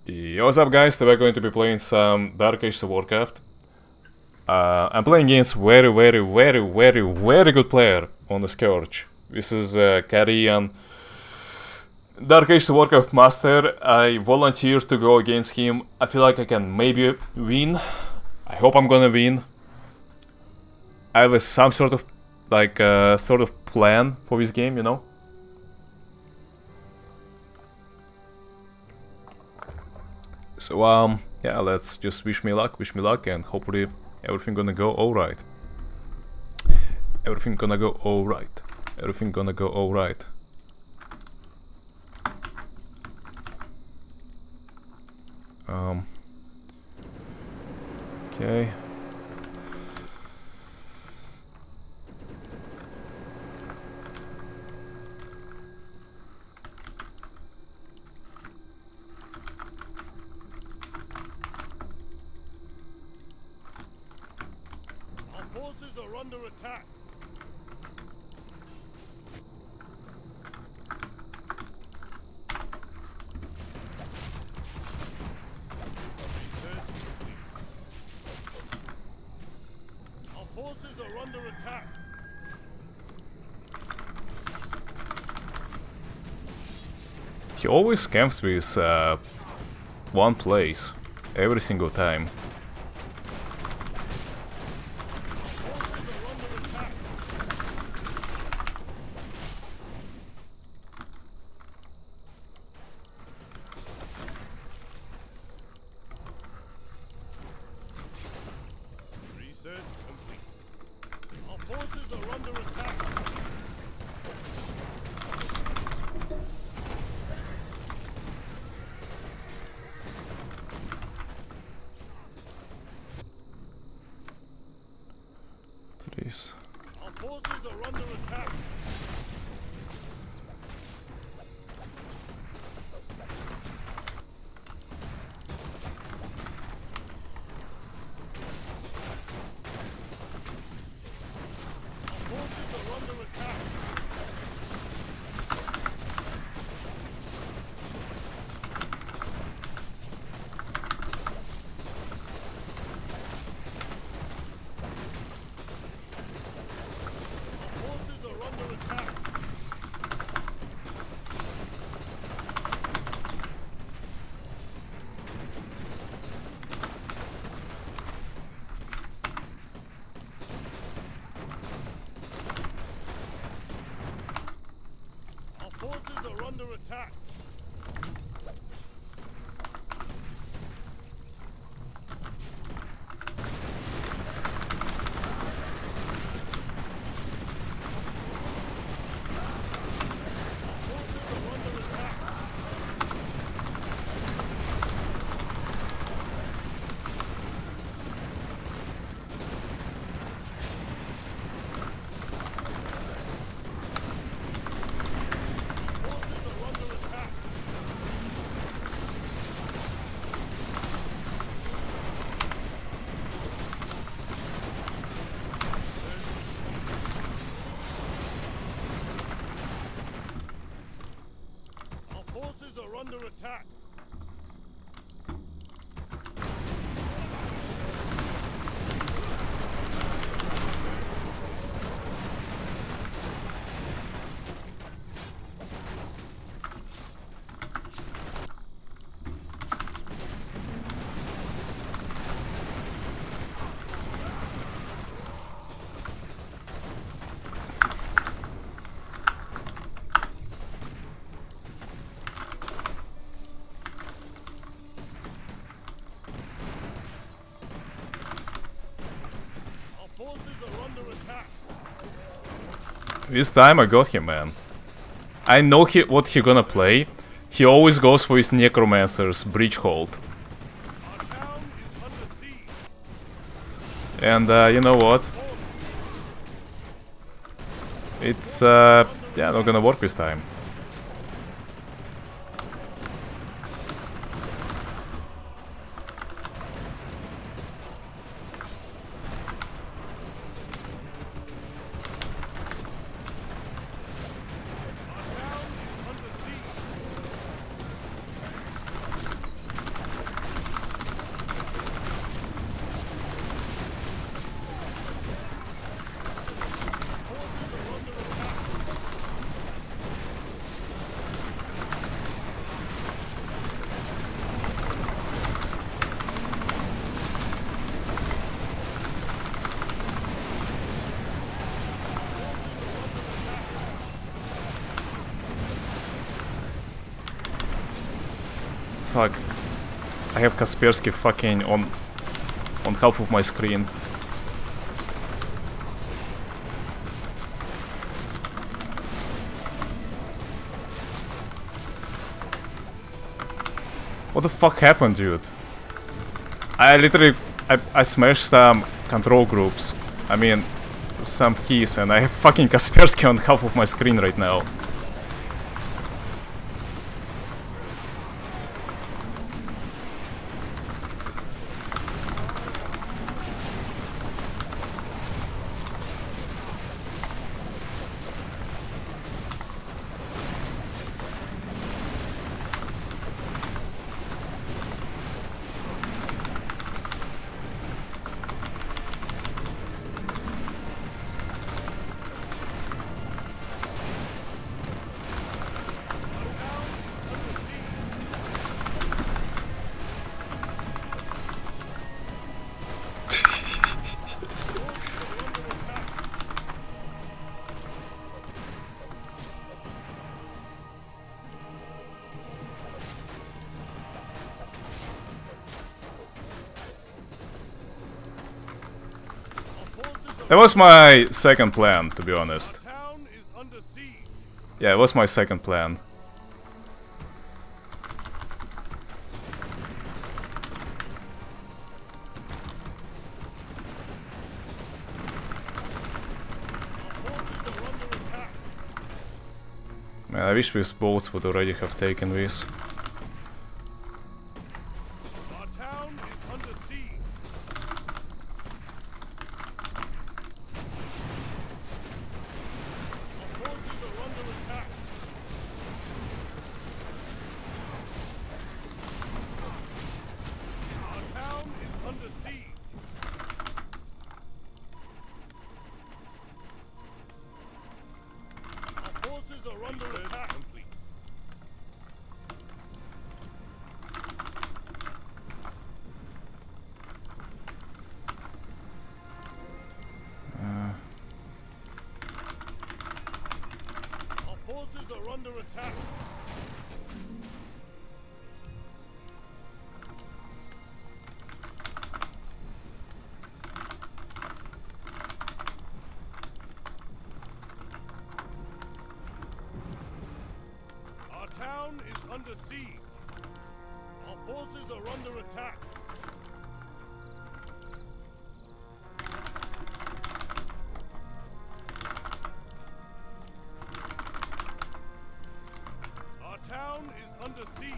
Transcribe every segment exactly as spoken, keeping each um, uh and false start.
Yo, what's up guys, today we're going to be playing some Dark Age of Warcraft. Uh, I'm playing against very, very, very, very, very good player on the Scourge. This is uh, Carian, Dark Age of Warcraft Master. I volunteered to go against him. I feel like I can maybe win. I hope I'm gonna win. I have a, some sort of, like, uh, sort of plan for this game, you know? So, um, yeah, let's just wish me luck, wish me luck, and hopefully everything gonna go alright. Everything gonna go alright. Everything gonna go alright. Um, okay. Forces are under attack. Our forces are under attack. He always camps with uh, one place every single time. Please. Our forces are under attack. Our forces are under attack. Forces are under attack. Our forces are under attack. Forces are under attack. Forces are under attack. This time I got him, man. I know he, what he gonna play. He always goes for his Necromancer's Breachhold. Our town is under siege. And uh, you know what? It's uh, yeah, not gonna work this time. Our town is under siege. Fuck. I have Kaspersky fucking on on half of my screen. What the fuck happened, dude? I literally I, I smashed some control groups. I mean some keys, and I have fucking Kaspersky on half of my screen right now. That was my second plan, to be honest. Town is under siege. Yeah, it was my second plan. Man, I wish these boats would already have taken this. Our town is under siege. Our forces are under attack. Our town is under siege. Our forces are under attack. Complete. Our forces are under attack. Our town is under siege. Our forces are under attack. Our town is under siege.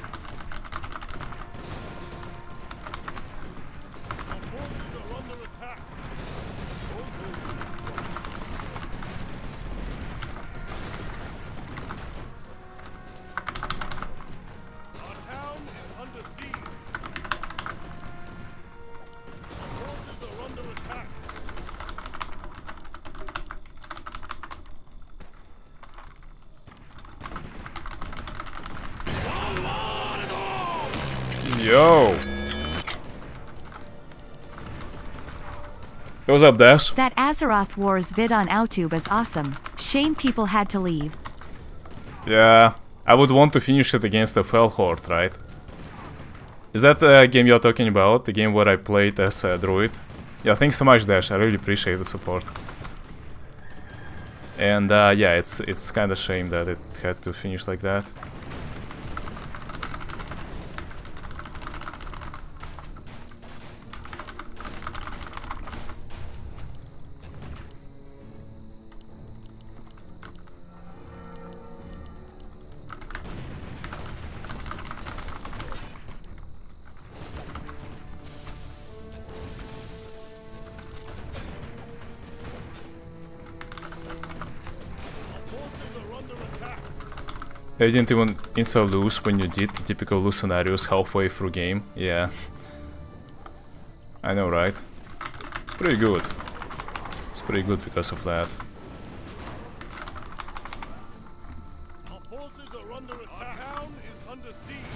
Our forces are under attack. Our town is under siege. Our forces are under attack. Yo! What's up, Dash? That Azeroth Wars vid on OutTube is awesome. Shame people had to leave. Yeah, I would want to finish it against the Fell Horde, right? Is that the game you're talking about? The game where I played as a druid? Yeah, thanks so much, Dash. I really appreciate the support. And uh, yeah, it's it's kind of shame that it had to finish like that. Our forces are under attack. I didn't even insta lose when you did the typical lose scenarios halfway through game. Yeah. I know, right? It's pretty good. It's pretty good because of that. Our forces are under attack. Our town is under siege.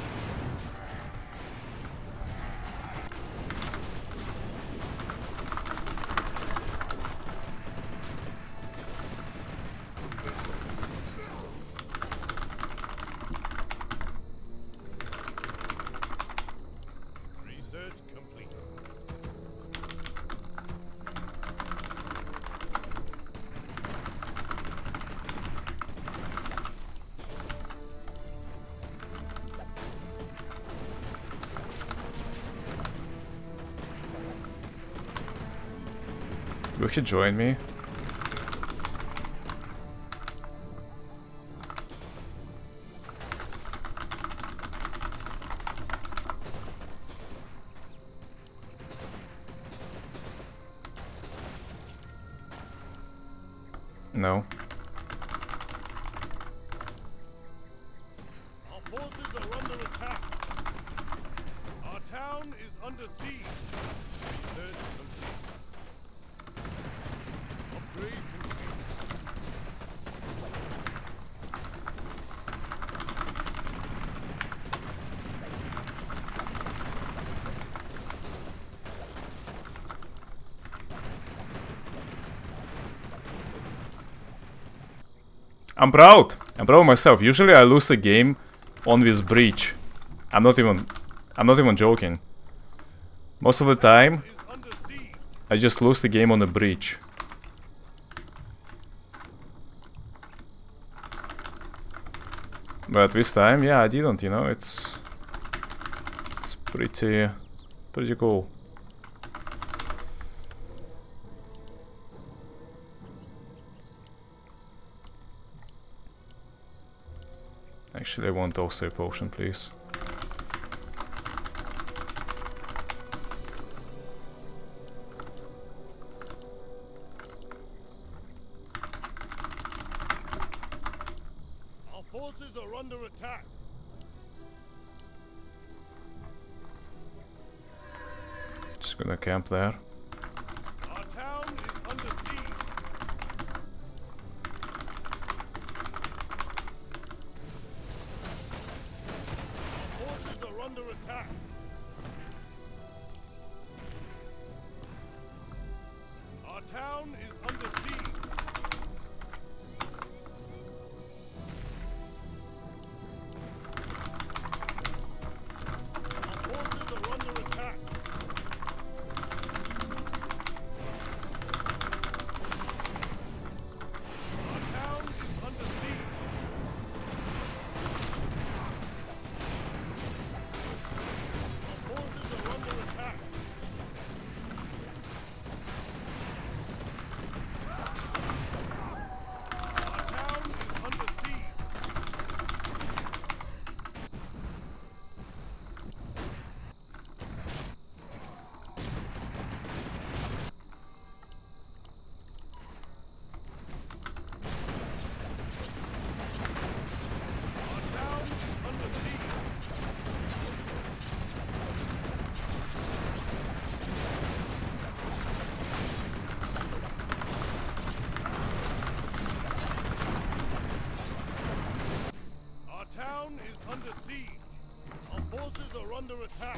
Will he join me? No. Our forces are under attack. Our town is under siege. Research complete. Upgrade complete. I'm proud. I'm proud of myself. Usually I lose the game on this breach. I'm not even I'm not even joking. Most of the time Is under siege. I just lose the game on the breach. But this time, yeah, I didn't, you know, it's it's pretty pretty cool. Actually, I want also a potion, please. Our forces are under attack. Just gonna camp there. Our town is under siege. Our forces are under attack. Our town is under siege. Our forces are under attack. Our town is under siege. Our forces are under attack. Our town is under siege. Our town is under siege. Our town is under siege. Our forces are under attack.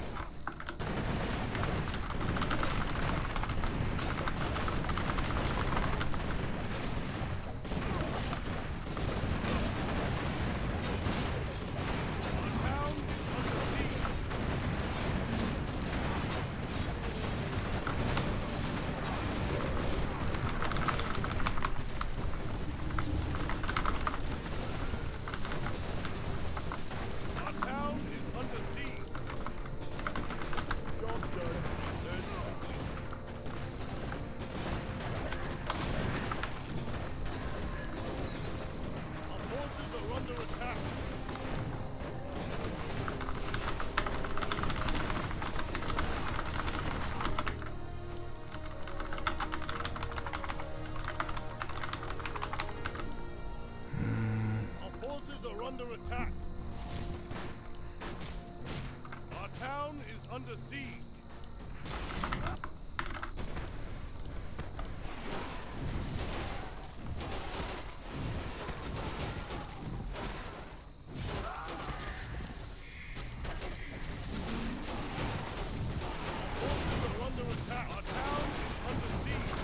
Our town is under siege. Our town is under siege. Job done. Research complete. Our forces are under attack. Our forces are under attack. Our town is under siege. Our forces are under attack. Our town is under siege.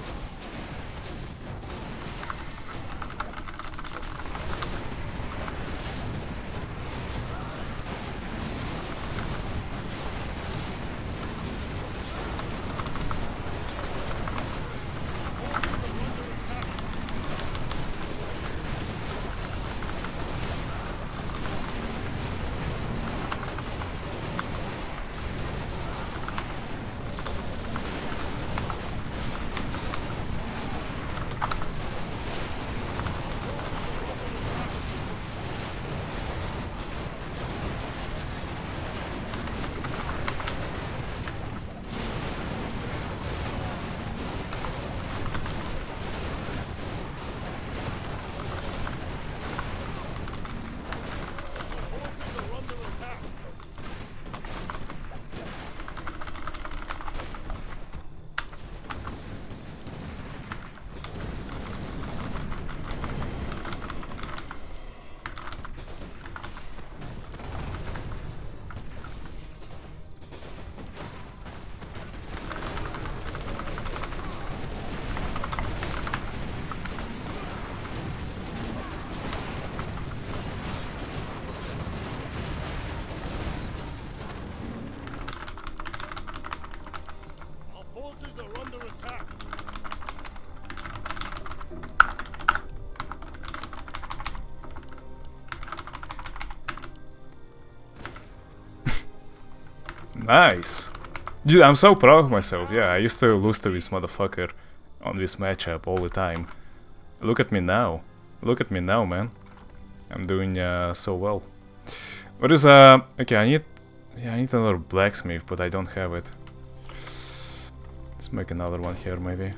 Nice. Dude, I'm so proud of myself. Yeah, I used to lose to this motherfucker on this matchup all the time. Look at me now. Look at me now, man. I'm doing uh, so well. What is uh? Okay, I need. Yeah, I need another blacksmith, but I don't have it. Let's make another one here, maybe.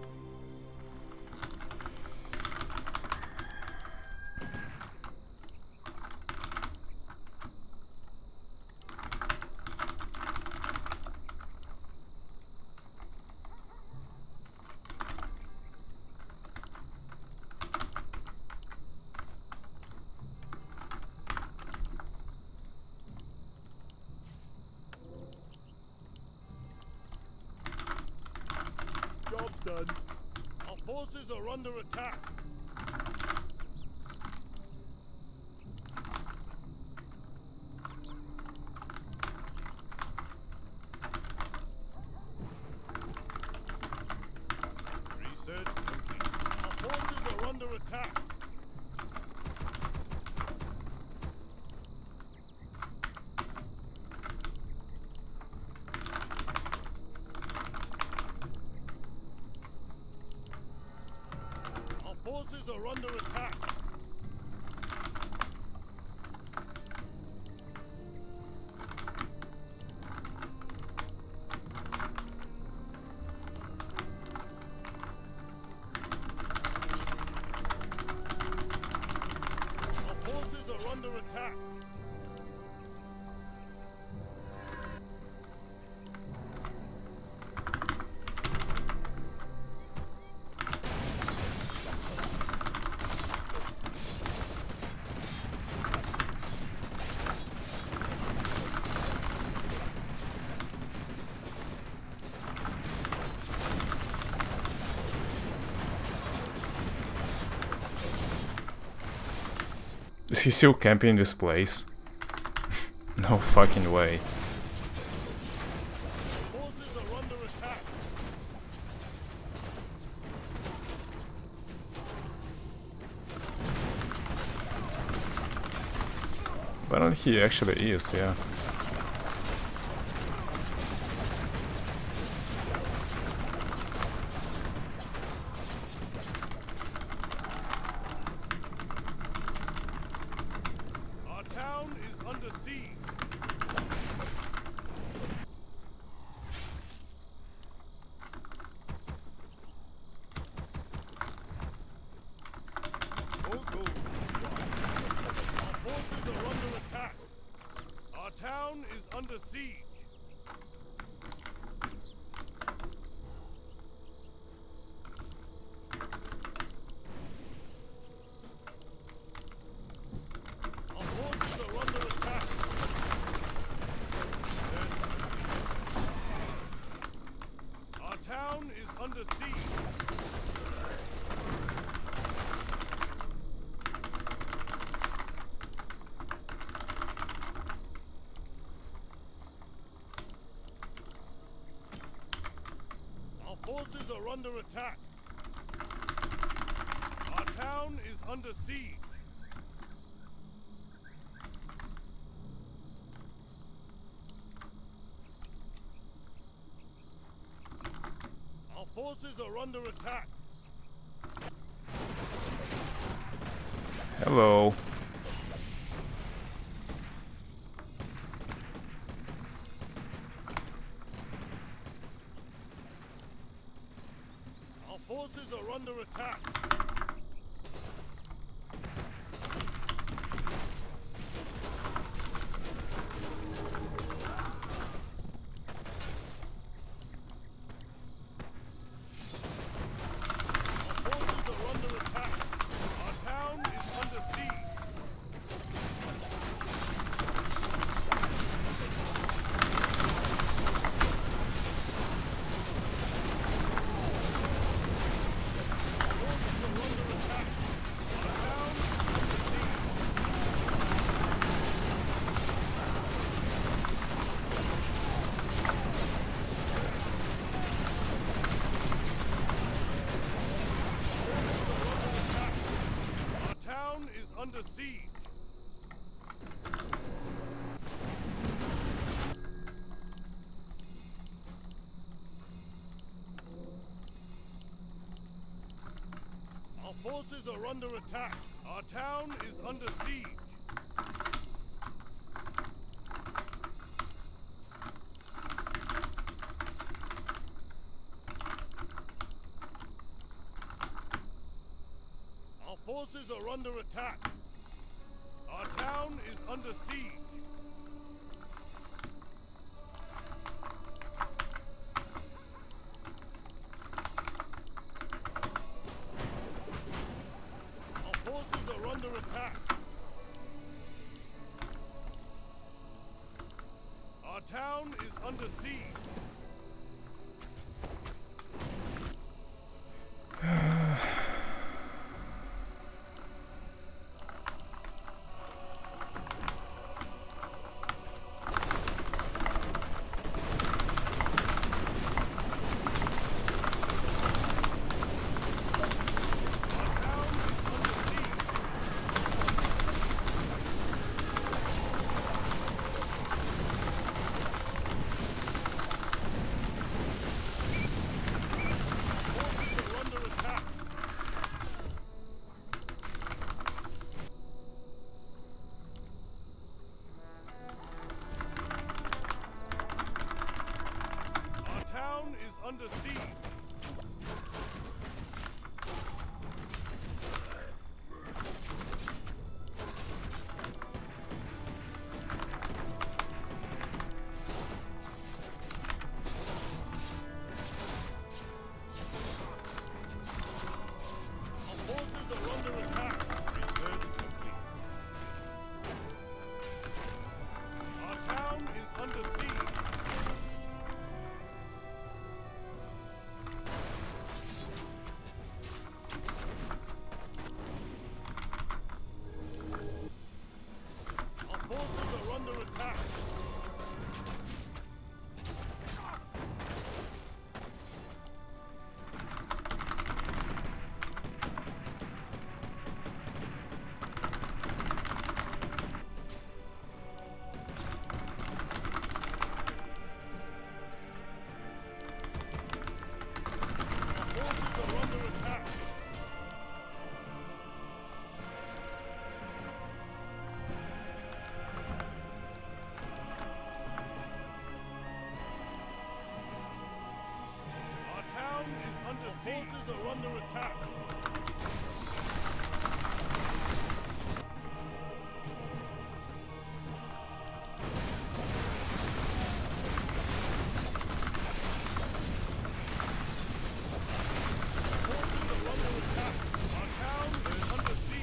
Job's done. Our forces are under attack. Research complete. Our forces are under attack. Forces are under attack. Our forces are under attack. Is he still camping this place? No fucking way. Forces are under attack. But he actually is, yeah. Our town is under siege. Won't go. Our forces are under attack. Our town is under siege. Our forces are under attack. Our town is under siege. Our forces are under attack. Our town is under siege. Our forces are under attack. Hello. Our forces are under attack. Our forces are under attack. Our town is under siege. Our town is under siege. forces are under attack. Our town is under siege. Our forces are under attack. Our town is under siege. Under attack. Our town is under siege. Under siege. Our forces are under attack. Research complete. Our town is under siege. Forces are under attack. Forces are under attack. Our town is under siege.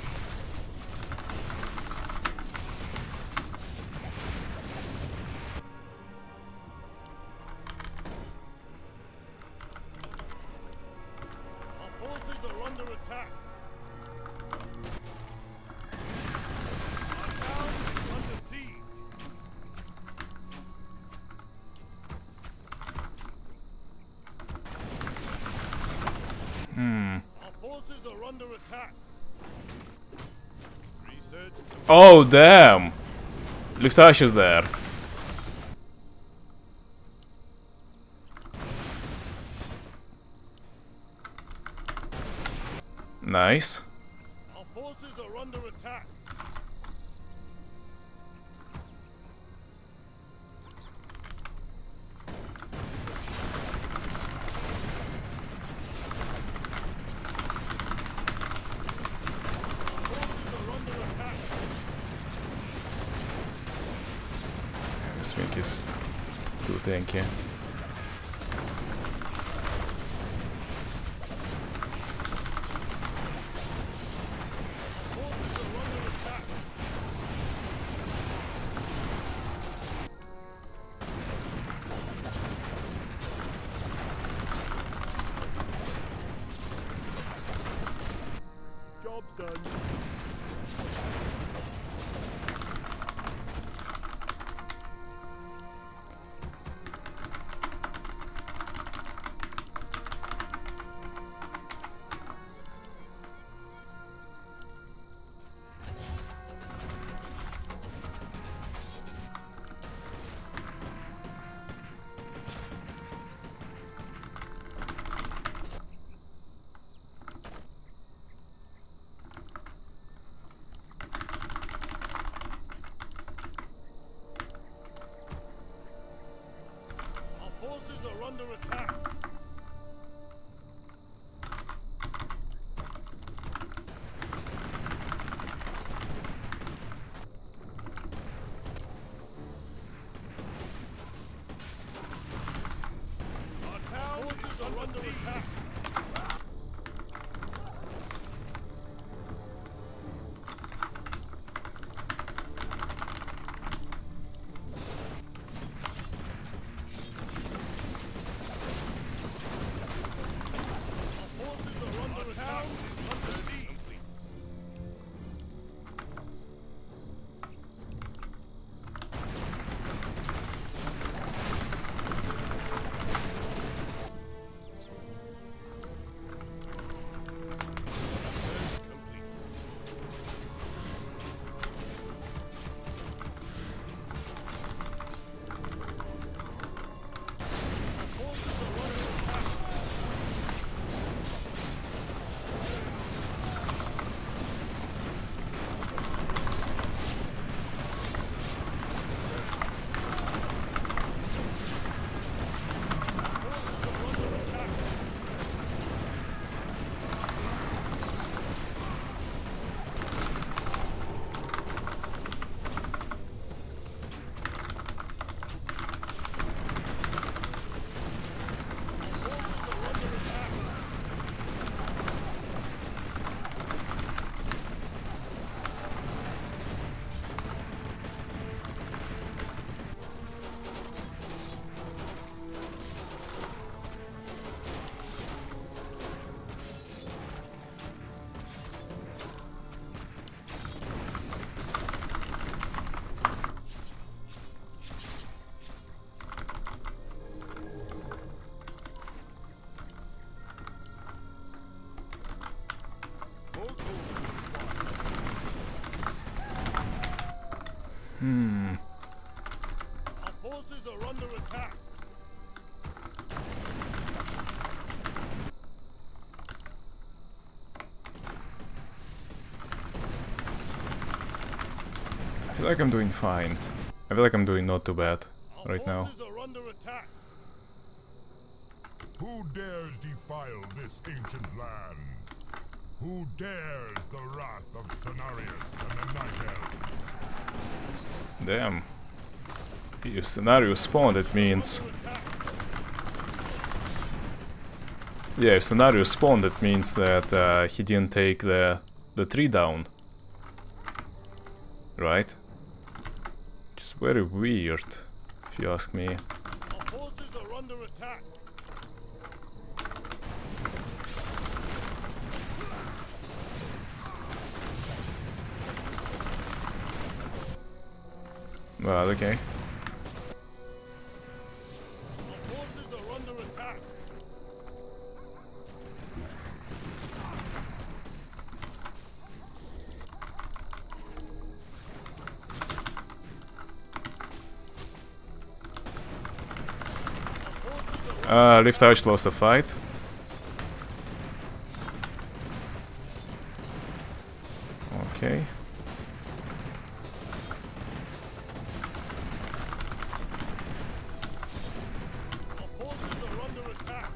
Forces are under attack. Our town is under siege. Hmm. Our forces are under attack. Research. Oh, damn! Luftash is there. Nice. Our forces are under attack. Forces are under attack. This thing is too tanky. Job's done. forces are under attack. Our town is under attack. Hmm. Our forces are under attack. I feel like I'm doing fine. I feel like I'm doing not too bad Our right now. forces are under attack. Who dares defile this ancient land? Who dares the wrath of Cenarius and the Night Elves? Damn. If Scenario spawned, it means... Yeah, if Scenario spawned, it means that uh, he didn't take the, the tree down. Right? Just very weird, if you ask me. Our forces are under attack. Well, okay. Our forces are under attack. Uh, Rift Arch lost a fight. Okay. Our forces are under attack.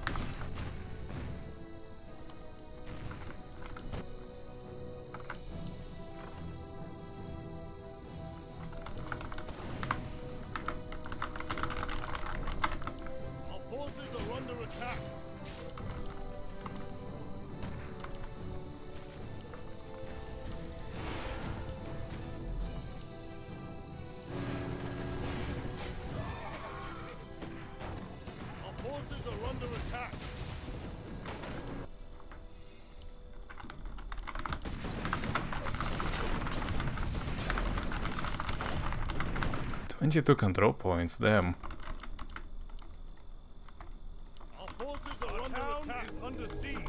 Our forces are under attack. Our forces are under attack. twenty-two control points, damn. Our forces are under attack. Is under siege.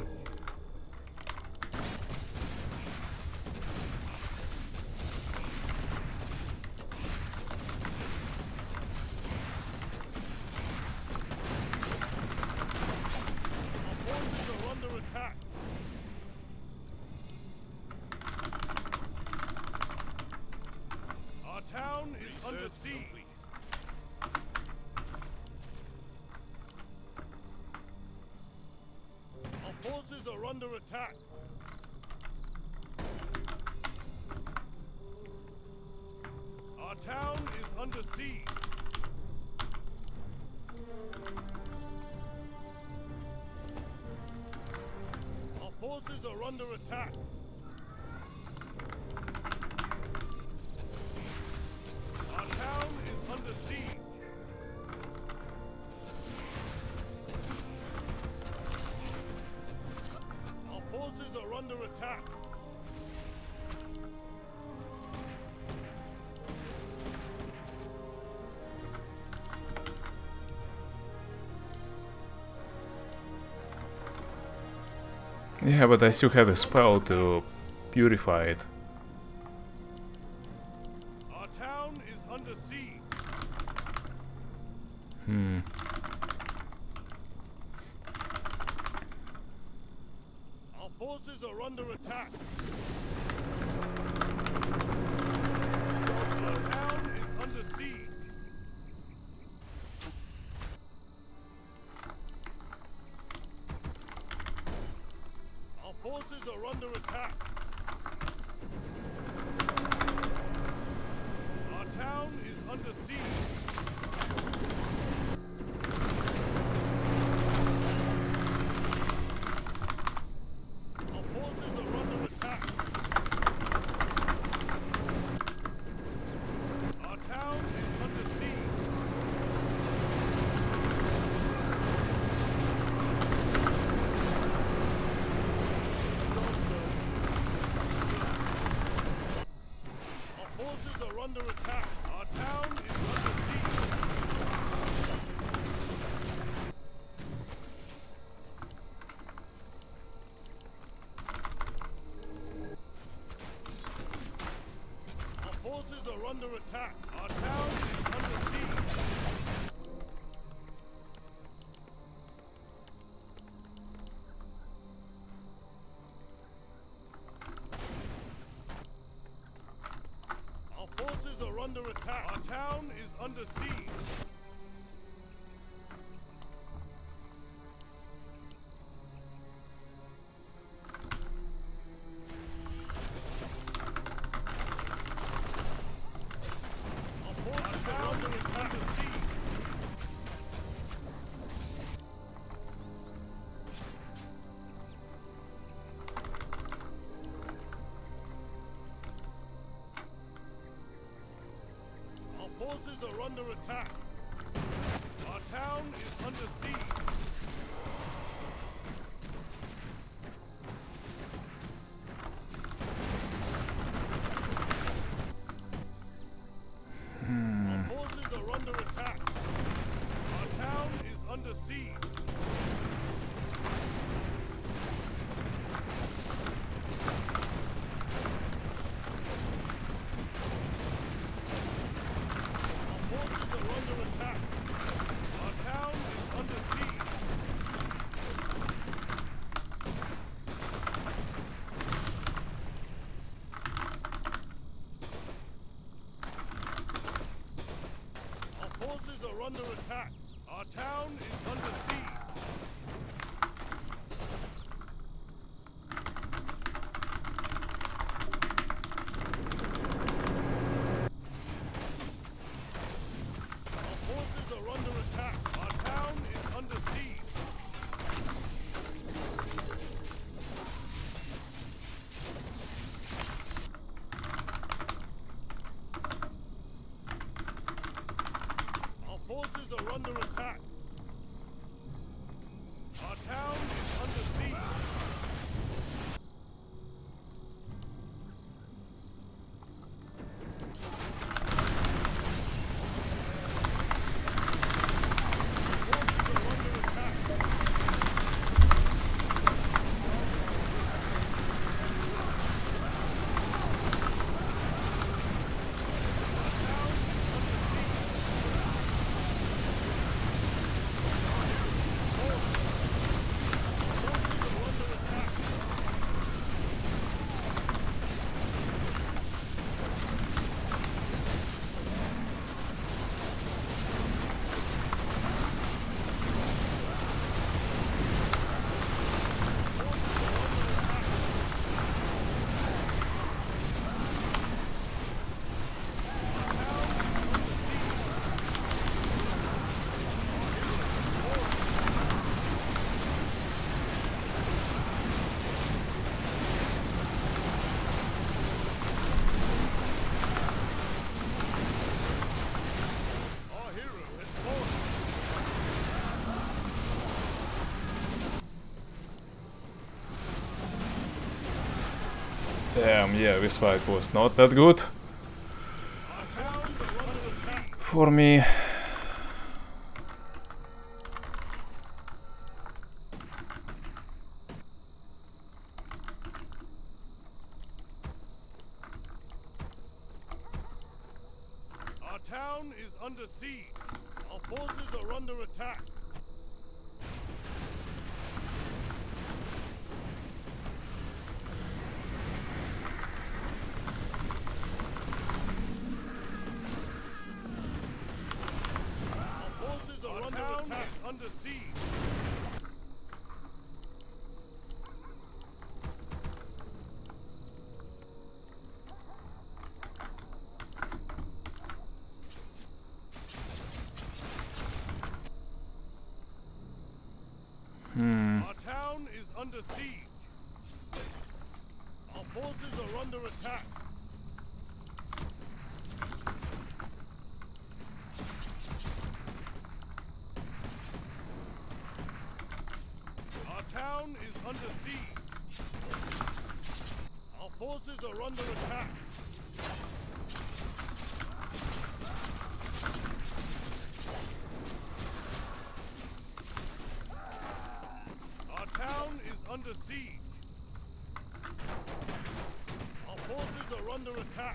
Our forces are under attack. Our town is under siege. under attack. Our town is under siege. Our forces are under attack. Our town is under siege. Our forces are under attack. Yeah, but I still have a spell to purify it. Our town is under siege. Hmm. Our forces are under attack. Our town is under siege. Our forces are under attack. Our town is under siege. Our forces are under attack. Our town is under siege. Our forces are under attack. Our town is under siege. Our forces are under attack. Our town is under siege. Our forces are under attack. Our town is under siege. Our forces are under attack. Under siege. Our forces are under attack. Our town is under siege. Our forces are under attack. Our town is under siege. Our forces are under attack. Our town is under siege. Our forces are under attack. Our town is under siege. Our forces are under attack. Our town is under siege. Our forces are under attack. Our town is under siege. Forces are under attack. Our Damn, yeah, this fight was not that good for me. Our town is under siege. Our forces are under attack. Our town is under siege. Hmm. Our town is under siege. Our forces are under attack. Our town is under siege. Our forces are under attack. Our town is under siege. Our forces are under attack.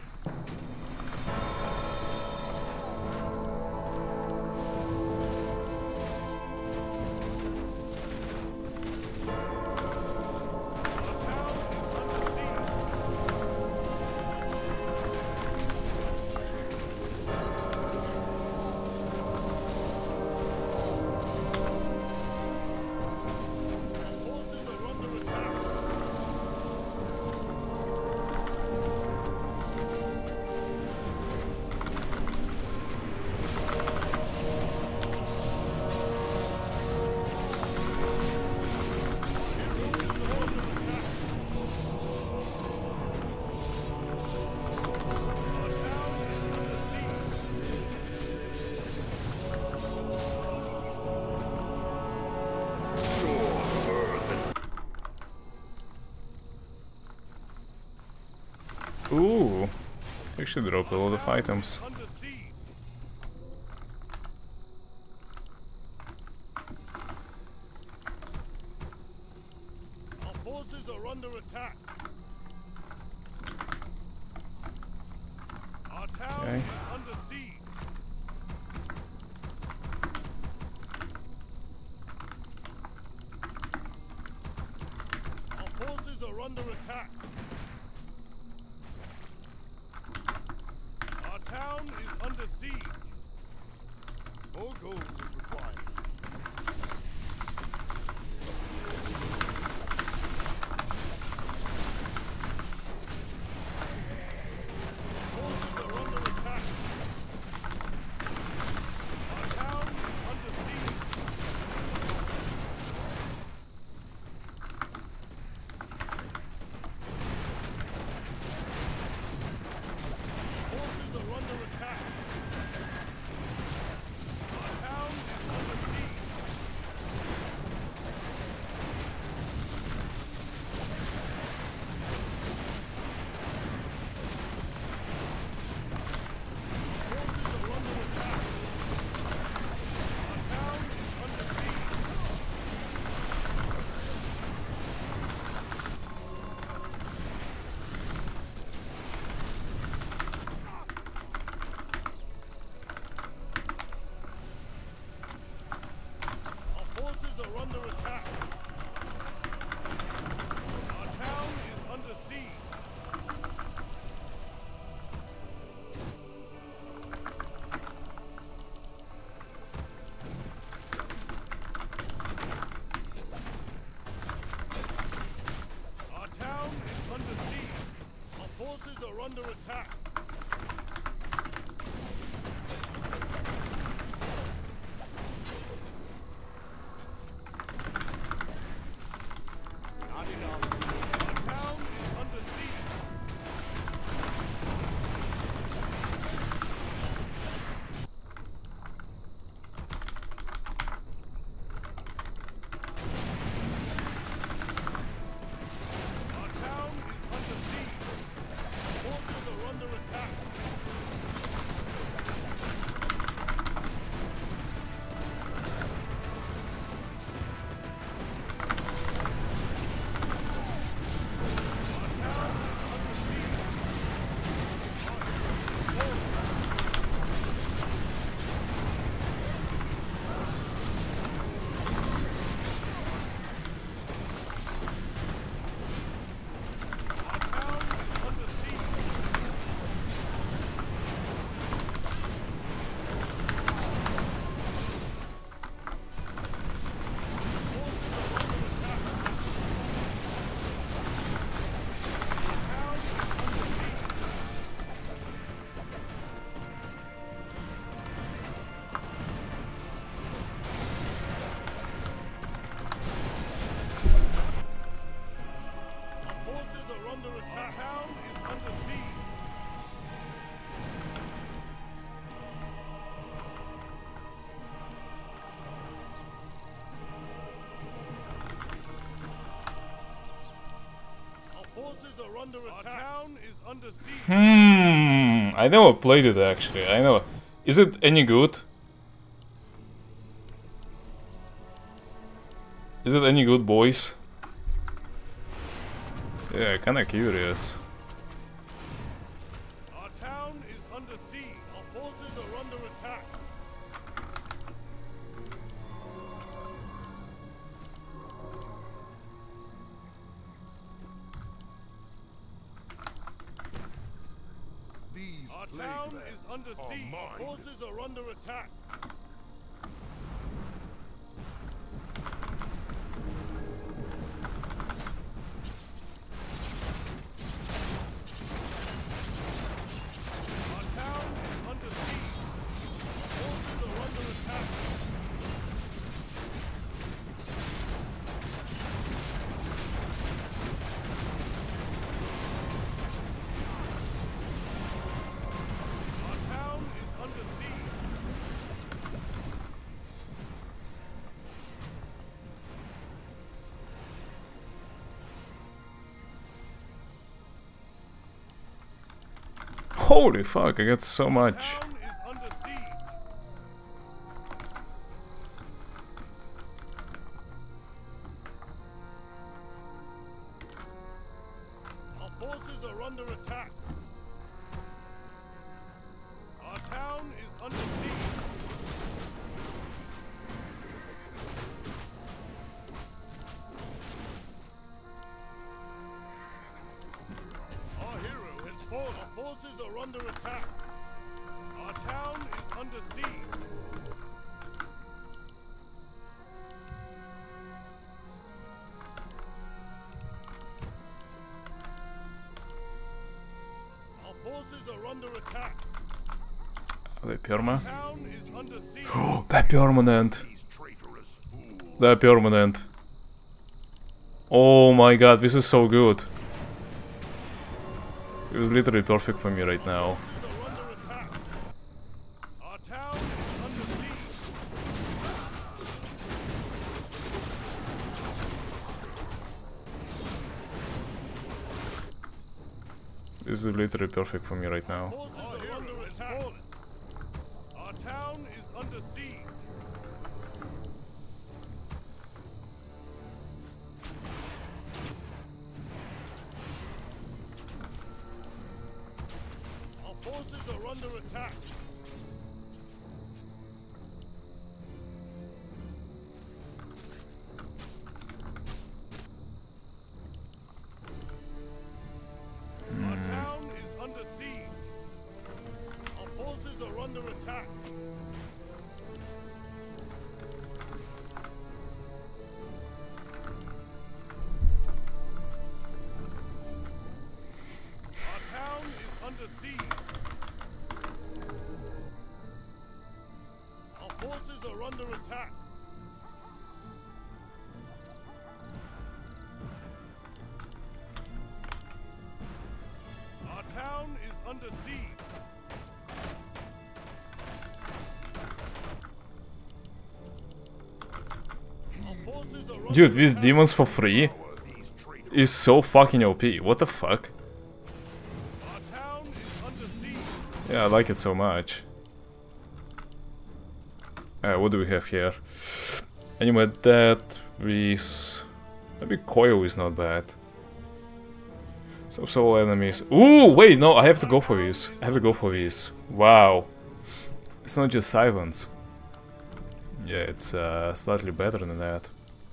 Ooh, you should drop a lot of items. Under siege. Our forces are under attack. Our town Okay. is under siege. Our forces are under attack. Our town is under siege. More gold is required. Forces are under attack. Our town is under siege. Forces are under attack. Our town is under attack. Our town is under siege. Hmm. I never played it actually. I know. Is it any good? Is it any good, boys? Yeah, kinda curious. Our town is under siege. Our forces are under attack. These Our plague town lands is under are siege. Our mine. forces are under attack. Our town is under siege. Our forces are under attack. Our town is under siege. Holy fuck! I got so much. Town is under siege. Our forces are under attack. Our town is under siege. Our hero has fallen. Our forces are under attack. Our town is under siege. Our forces are under attack. Are they perma? Town is under siege. Oh, they're permanent. These traitorous fools. They're permanent. Oh my god, this is so good. It was literally perfect for me right now. Forces are under attack. Our town is under siege. This is literally perfect for me right now. Forces are under attack. Our town is under siege. Our forces are under attack. Our town is under siege. Our forces are under attack. Our town is under siege. Our forces are under attack. Our town is under siege. Our forces are under Dude, these attack. demons for free These traitors. is so fucking O P. What the fuck? Our town is under siege. Yeah, I like it so much. Uh, what do we have here? Anyway, that with maybe coil is not bad. So solo enemies. Ooh, wait, no, I have to go for this. I have to go for this. Wow, it's not just silence. Yeah, it's uh, slightly better than that.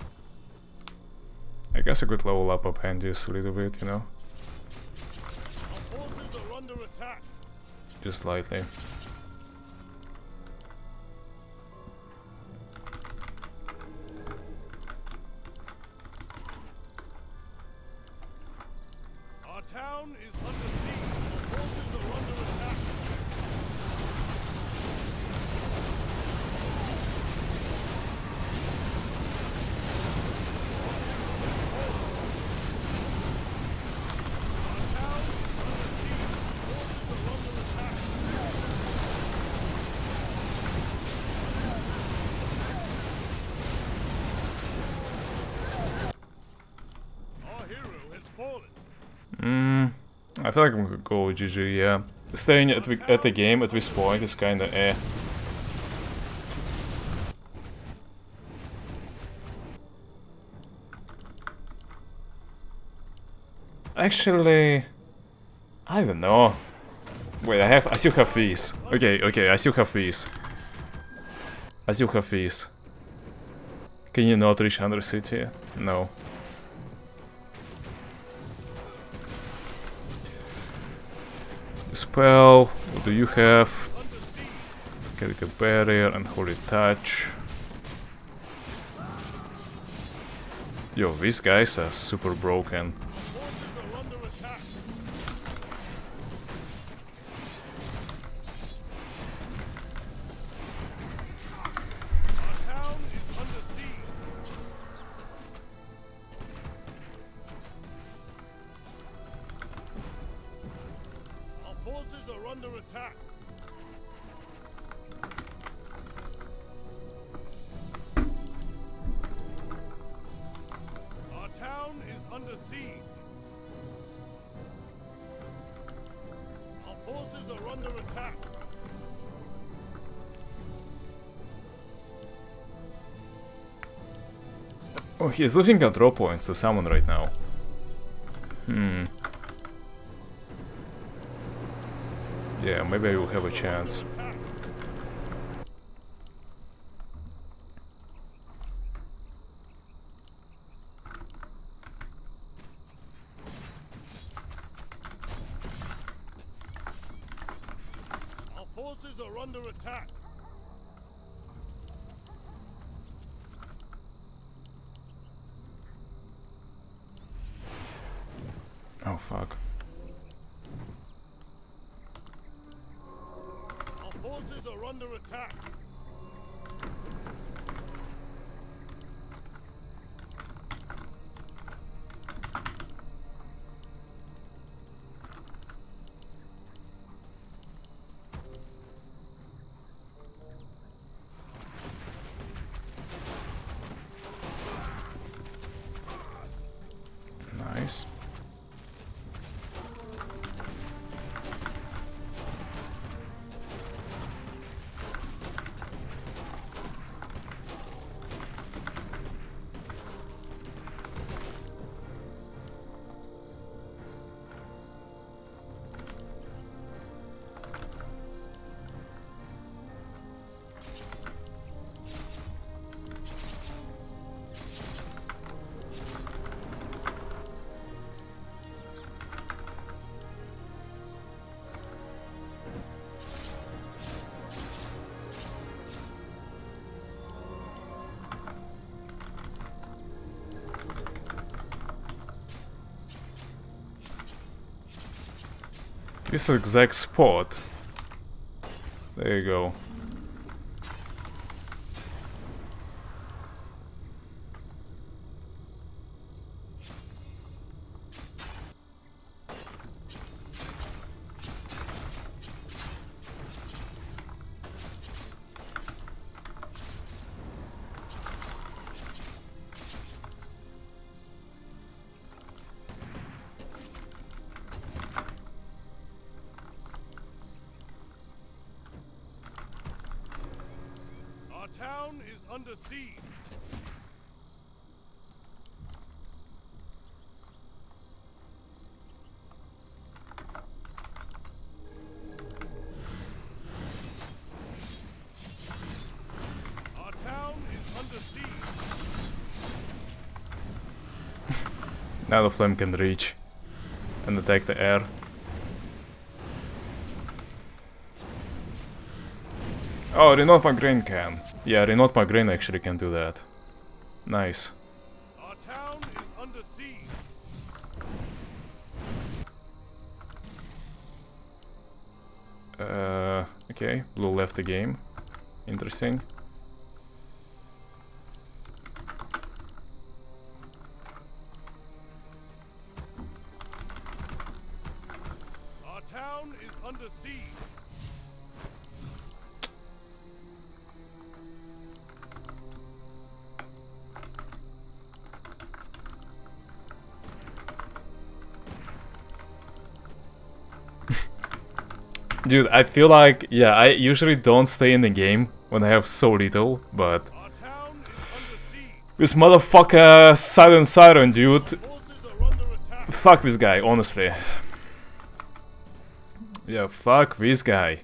I guess I could level up Appendius a little bit, you know, Our forces are under attack. just slightly. Our town is under siege. Our forces are under attack. Our town is under siege. Our forces are under attack. I feel like I'm gonna go G G, yeah. Staying at, at the game at this point is kinda eh. Actually, I don't know. Wait, I have, I still have these. Okay, okay, I still have these. I still have these. Can you not reach Under City? No. Spell, what do you have? Carry the barrier and holy touch. Yo, these guys are super broken. Oh, he's losing control points to someone right now. Hmm. Yeah, maybe I will have a chance. Our forces are under attack. Oh fuck. Our forces are under attack. Nice. This exact spot. There you go. Our town is under siege. Our town is under siege. None of them can reach and attack the air. Oh, Renault Migraine can. Yeah, Renault Migraine actually can do that. Nice. Our town is under siege. Uh, okay, blue left the game. Interesting. Our town is under siege. Dude, I feel like, yeah, I usually don't stay in the game when I have so little, but Our town is under siege. this motherfucker Silent Siren, dude, Forces are under attack. fuck this guy, honestly. Yeah, fuck this guy.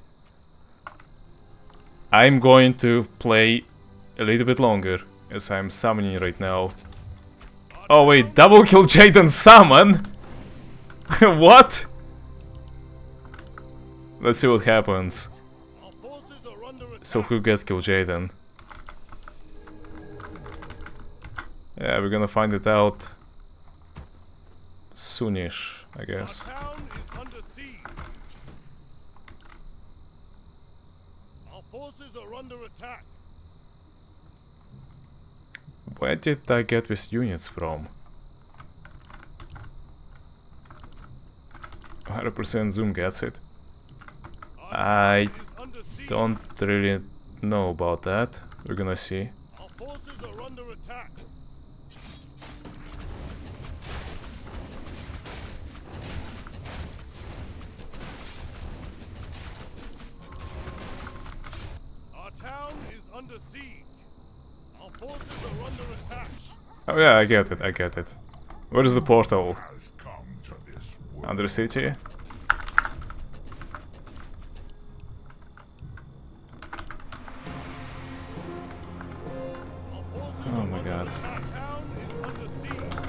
I'm going to play a little bit longer, as I'm summoning right now. Oh wait, double kill Jaden summon? What? Let's see what happens. Our forces are under attack. So who gets kill Jaden? Yeah, we're gonna find it out soonish, I guess. Our town is under siege. Our forces are under attack. Where did I get these units from? one hundred percent zoom gets it. I Is under siege. don't really know about that. We're gonna see. Our forces are under attack. Our town is under siege. Our forces are under attack. Oh yeah, I get it, I get it. Where is the portal? Has come to this world. Under city? Our forces Oh are my under god. attack. Our town is under siege.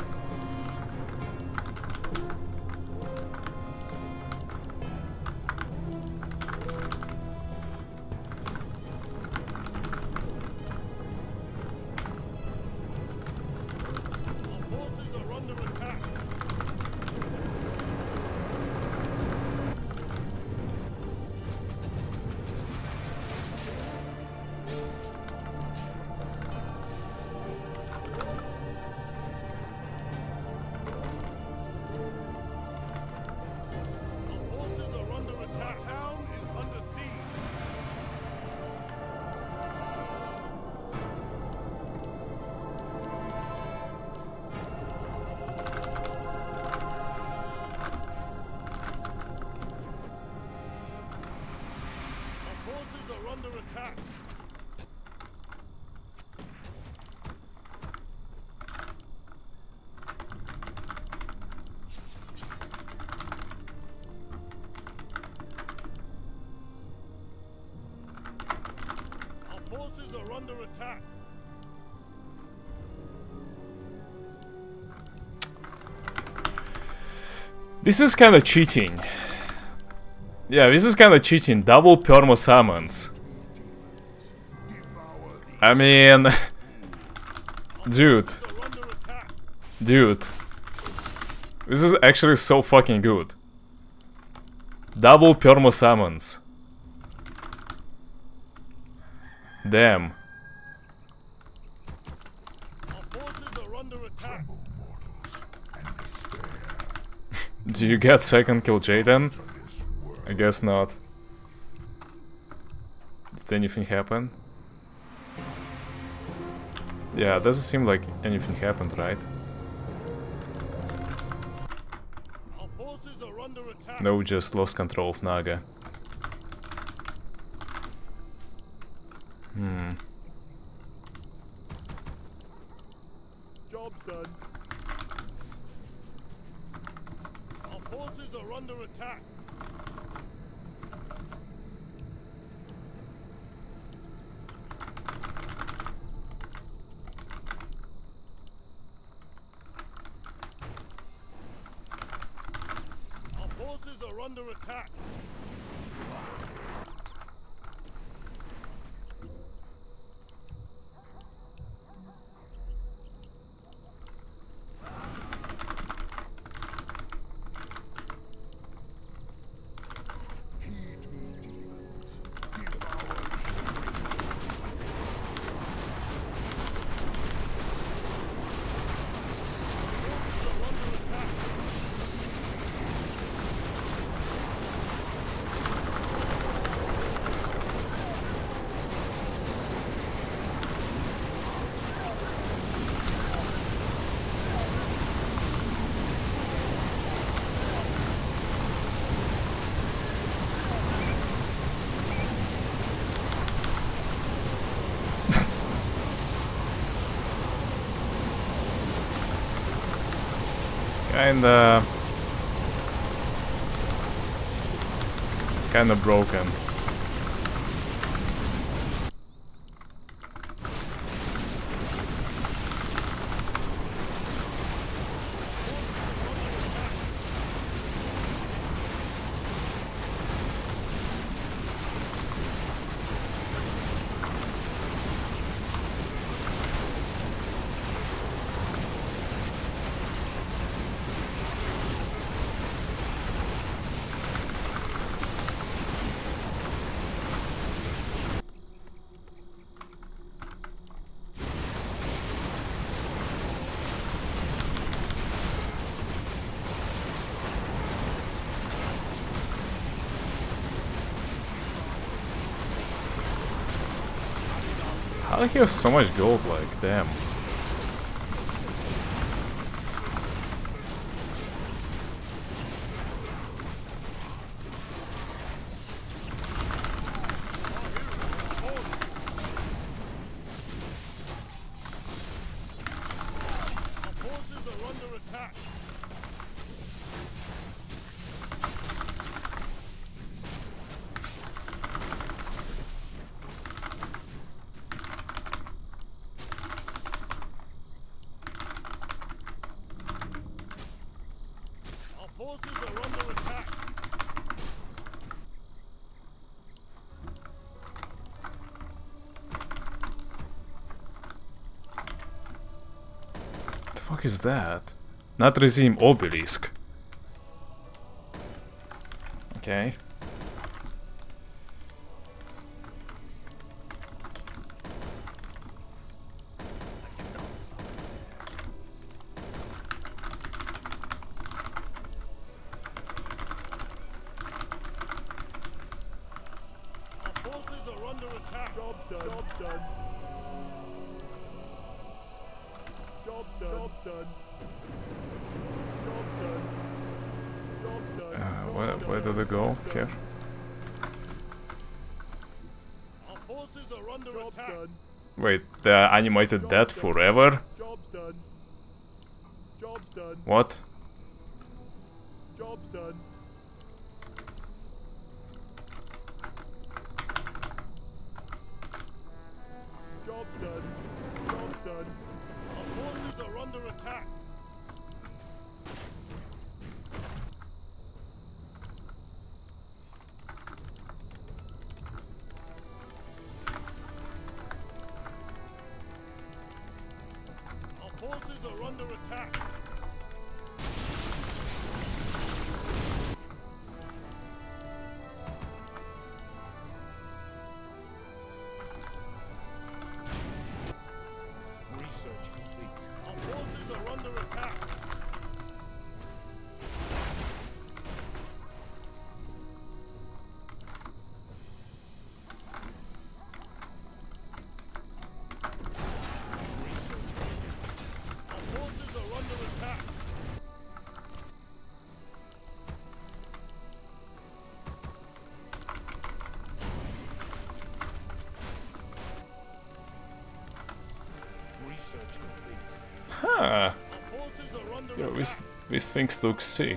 Our forces are under attack. Our forces are under attack. Our town is under siege. Our forces are under attack. Our forces are under attack. This is kinda cheating. Yeah, this is kinda cheating. Double perma summons. I mean... Dude. Are under attack. Dude. This is actually so fucking good. Double perma summons. Damn. Our forces are under attack. Do you get second kill Jaden? I guess not. Did anything happen? Yeah, doesn't seem like anything happened, right? Our forces are under attack. No, we just lost control of Naga. Hmm. Job's done. Our forces are under attack. Our forces are under attack. Kinda... Kinda broken. How do he have so much gold, like, damn. Our forces are under attack. Our forces are under attack. What the fuck is that? Natrizim obelisk. Okay. Our forces are under attack. Job done. Job done. Job done. Job done. Job done. Job done. Uh, where, where do they go? Here. Our forces are under attack. Wait, they animated that forever? Job's done. Job's done. What? Job's done. Job's done. Job's done. Our forces are under attack. Our forces are under attack. Research complete. Our forces are under attack. Research complete. Our forces are under attack. Research complete. Huh. Our forces are under Yo, attack. this, these things look sick.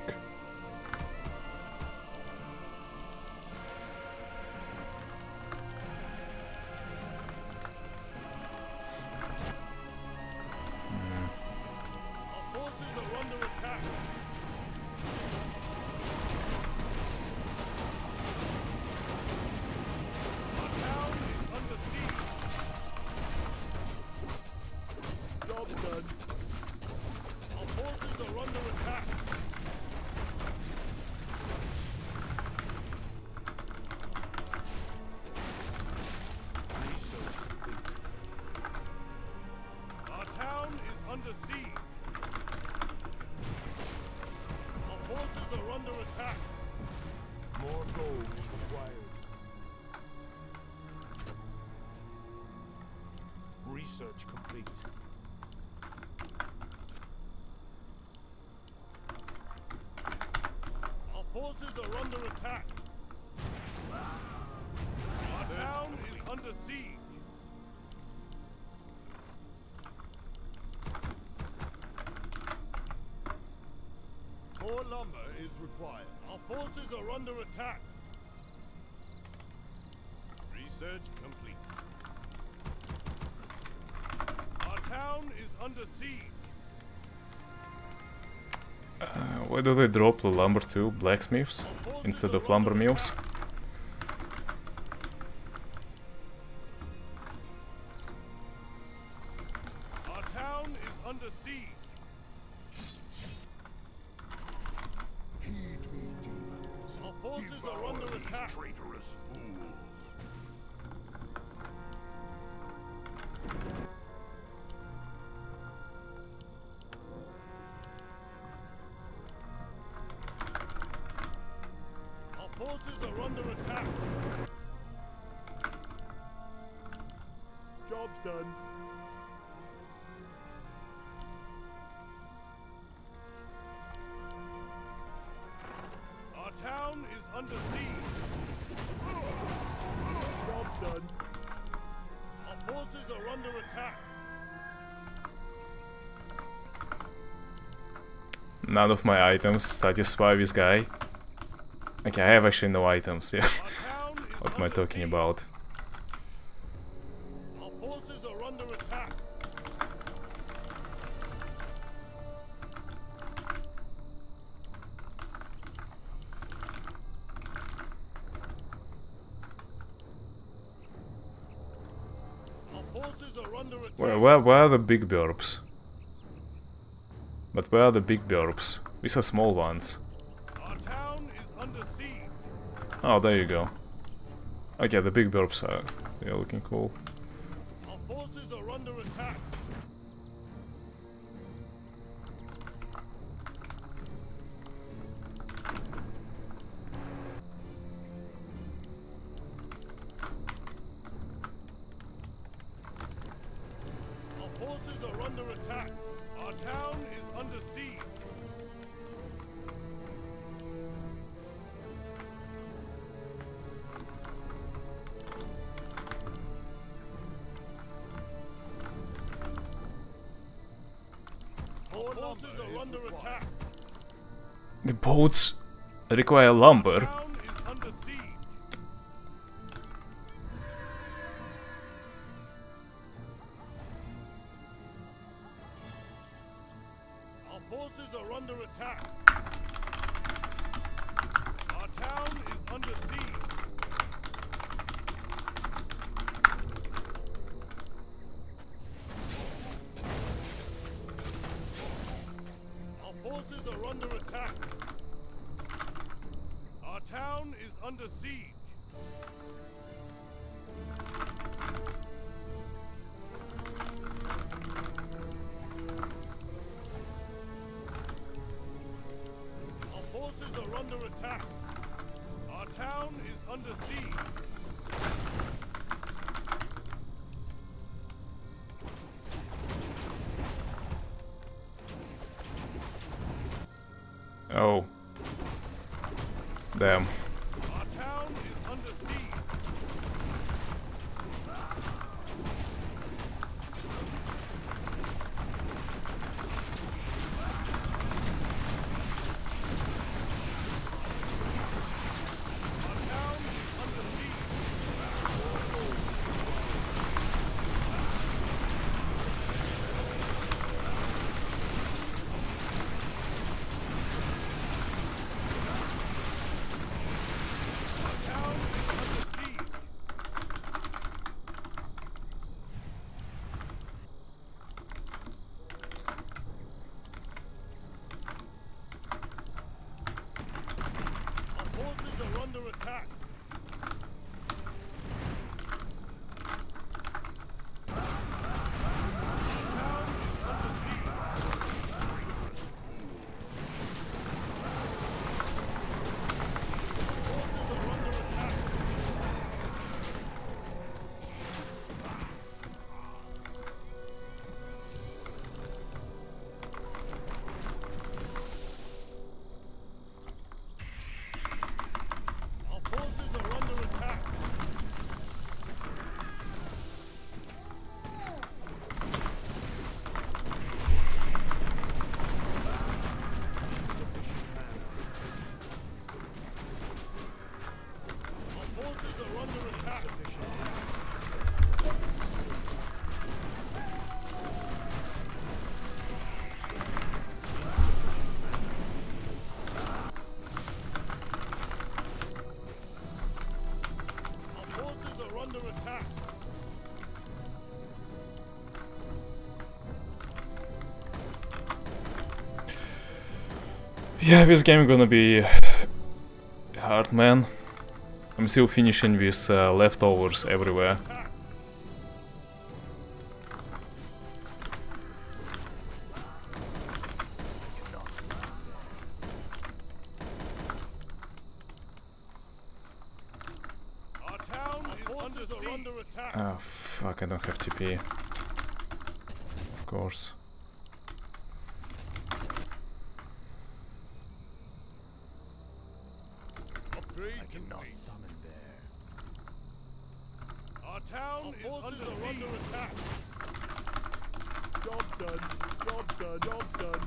Our forces are under attack. Our town is under siege. Job done. Our forces are under attack. Research complete. Our town is under siege. Our forces are under attack. More gold is required. Research complete. Our forces are under attack. Our town is under siege. More lumber is required. Our forces are under attack. Research complete. Our town is under siege. Uh, why do they drop the lumber to blacksmiths instead of lumber mills? Our town is under siege. Heed me, demons. Our forces Devour are under these attack. traitorous fools. Our forces are under attack. Job's done. Our town is under siege. Job's done. Our forces are under attack. None of my items satisfy this guy. Okay, I have actually no items, yeah. Our town is What am I under talking siege. about? Our forces are under attack. Our forces are under attack. Where, where, where are the big burbs? But where are the big burbs? These are small ones. Our town is under siege. Oh, there you go. Okay, the big burbs are they're looking cool. Our forces are under attack. Our forces are under attack. Our town is under siege. Our forces are under attack. The boats require lumber. Town is under siege. Our forces are under attack. Our town is under siege. Our forces are under attack. Our town is under siege. Our forces are under attack. Our town is under siege. Oh. Damn. Our town is under siege. Our town is under siege. Yeah, this game gonna be hard, man. I'm still finishing with uh, leftovers everywhere. Our town is under siege. Under attack. Oh fuck, I don't have T P. Of course. I cannot summon there. Our town is under, are under attack. Job done. Job done. Job done.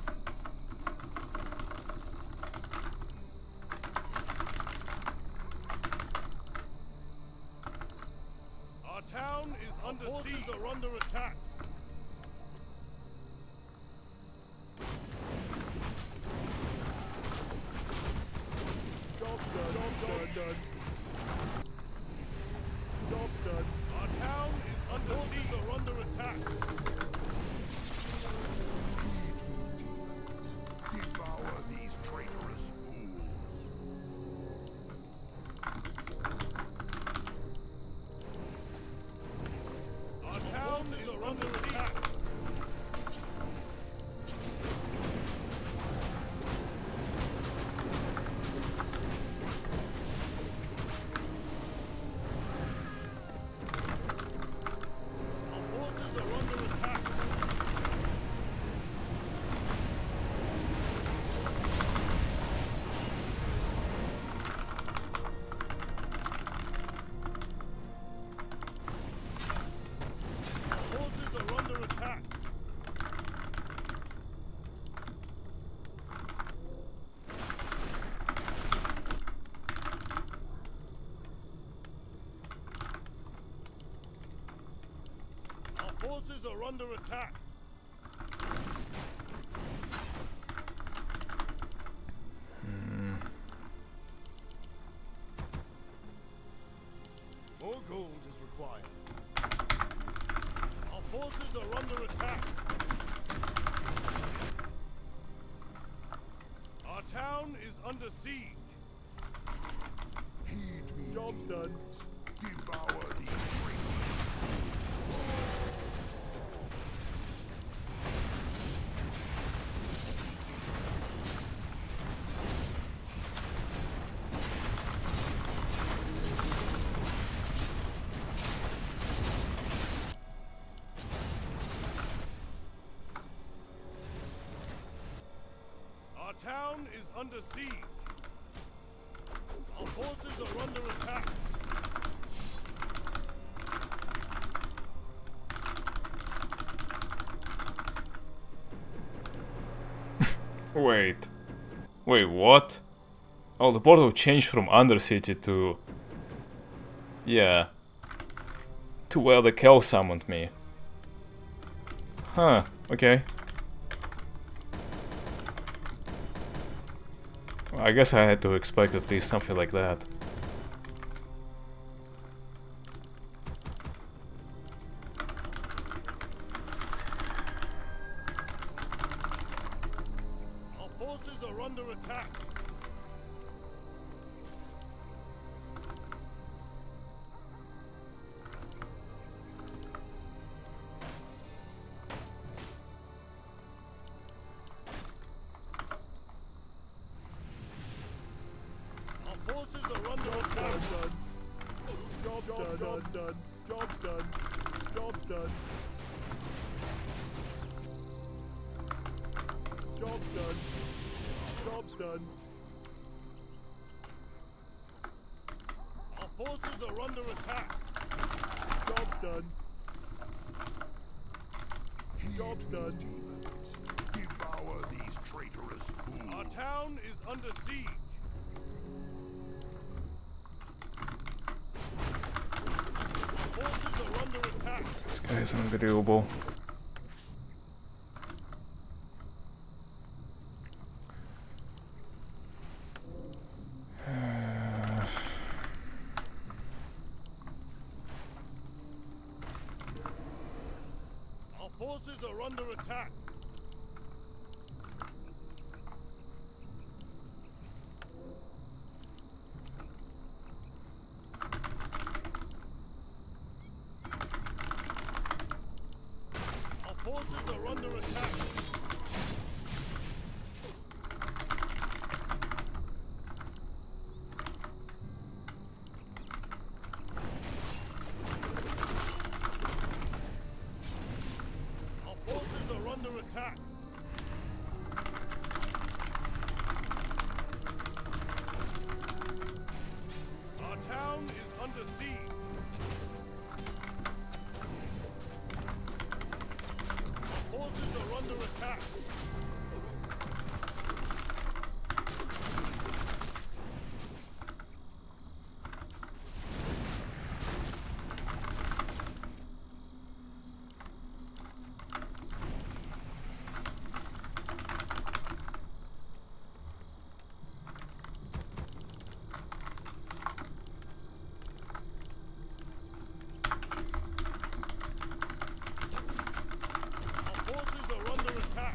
Our town is our under siege. Forces are under attack. Job done. Job done. done. Job done. Our town is under siege. Are under attack. Devour these traitorous fools. Our town is under attack. Our forces are under attack. Our forces are under attack. Our forces are under attack. More gold is required. Our forces are under attack. Our town is under siege. Heed me. Job done. Devour these traitors. Our town is under siege. Our forces are under attack. Wait. Wait, what? Oh, the portal changed from Undercity to... Yeah. To where the Kel summoned me. Huh, okay. Well, I guess I had to expect at least something like that. Our forces are under attack. Our forces are under attack. Job done. Job done. Job done. Job done. Job done. Job done. Our forces are under attack. Job done. Job done. Devour these traitorous fools. Our town is under siege. Our forces are under attack. This guy is unbelievable. Our forces are under attack. forces are under attack. Our forces are under attack. Our town is under siege. Our forces are under attack. Our forces are under attack.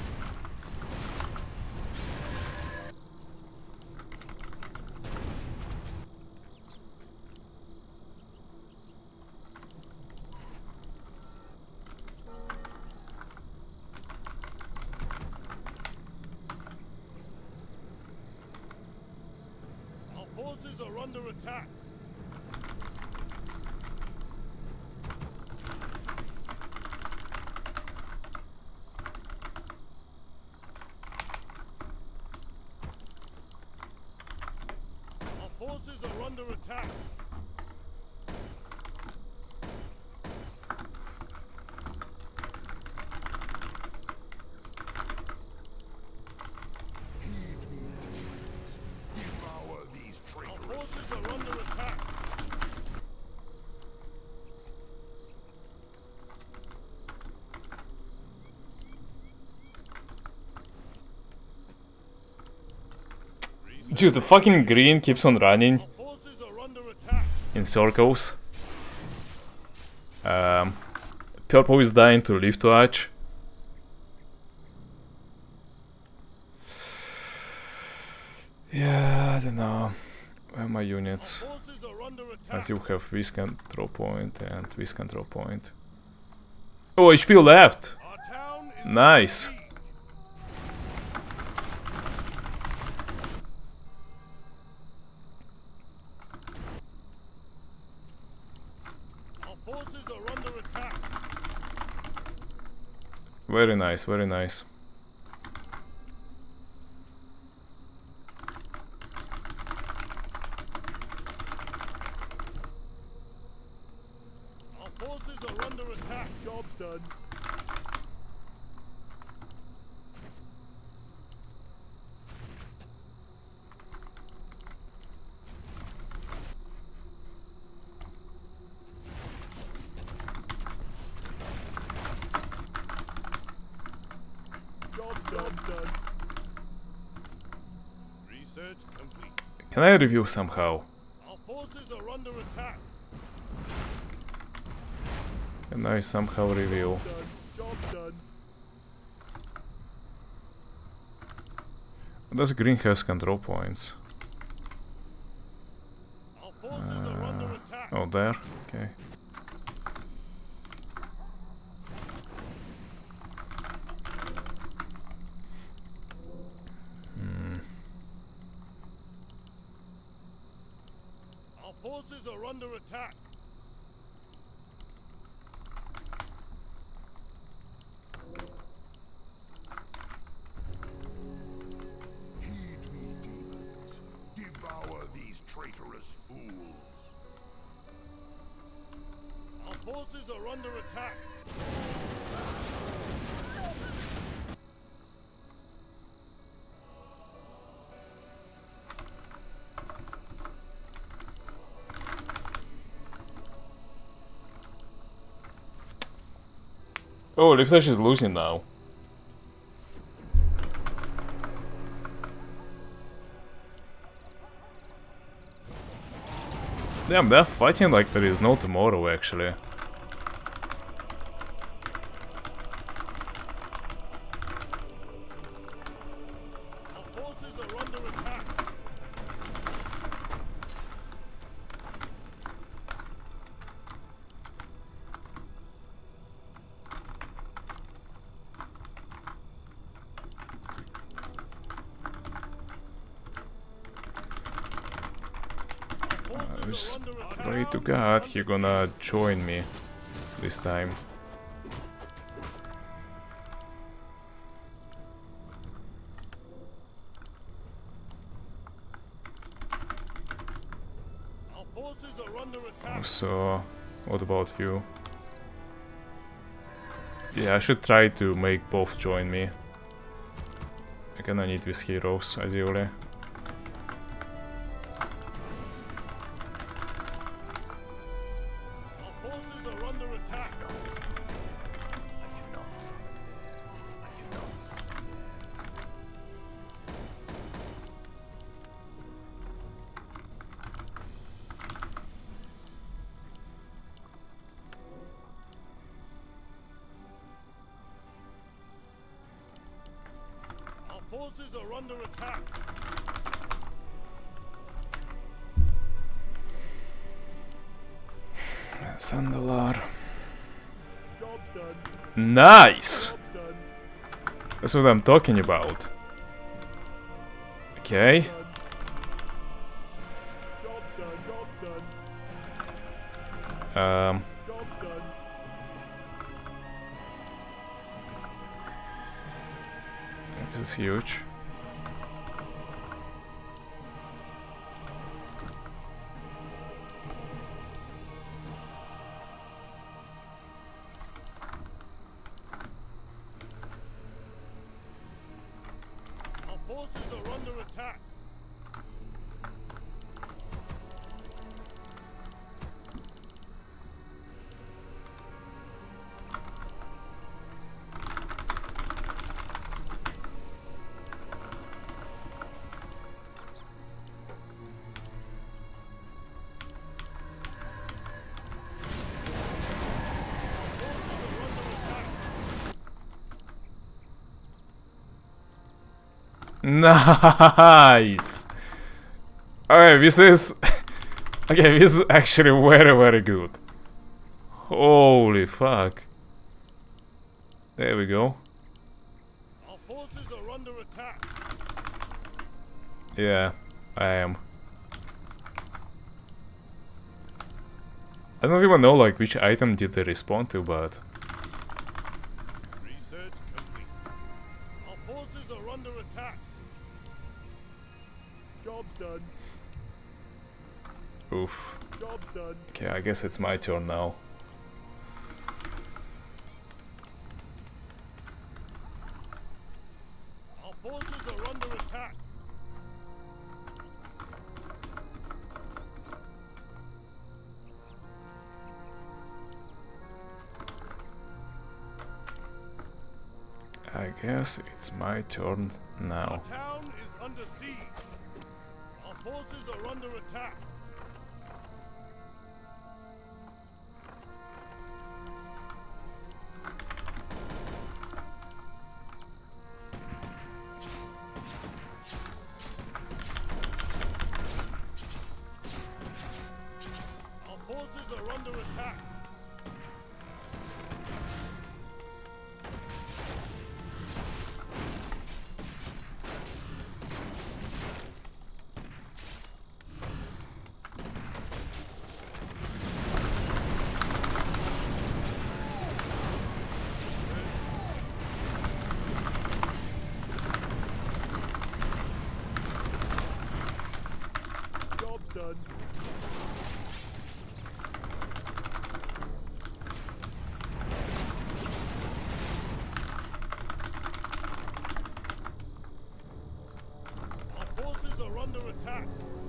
Our forces are under attack. Our forces are under attack. Heed me, demons. Devour these Our traitors. forces are under attack. Dude, the fucking green keeps on running Our forces are under attack. in circles. Um, purple is dying to Leaf Touch. Yeah, I don't know. Where are my units? Forces are under attack. As you have Whisk Control Point and Whisk Control Point. Oh, H P left! Our town is Nice. under siege. Our forces are under attack. Very nice, very nice. Our forces are under attack. Job done. Job done. done. Research complete. Can I review somehow? Our forces are under attack. Can I somehow review? Done. Job done. Does green has control points? Our forces are under attack. Oh, there? Okay. Our forces are under attack. Heed me, demons. Devour these traitorous fools. Our forces are under attack. Oh, Leaf Touch is losing now. Damn, they're fighting like there is no tomorrow, actually. Our forces are under attack. just pray to God he gonna join me this time. Our forces are under attack. So, what about you? Yeah, I should try to make both join me. I kinda need these heroes, ideally. Our forces are under attack. Our forces are under attack. Sandalar. Job done. Nice! Job done. That's what I'm talking about. Okay. Job done. Job done. Um, Job done. this is huge. Our forces are under attack. Nice! Okay, this is... okay, this is actually very, very good. Holy fuck. There we go. Our forces are under attack. Yeah, I am. I don't even know like which item did they respond to, but... Research complete. Our forces are under attack. Job done. Oof. Job done. Okay, I guess it's my turn now. Our forces are under attack. I guess it's my turn now. Our town is under siege. Our forces are under attack. Our forces are under attack. Job done. Our forces are under attack.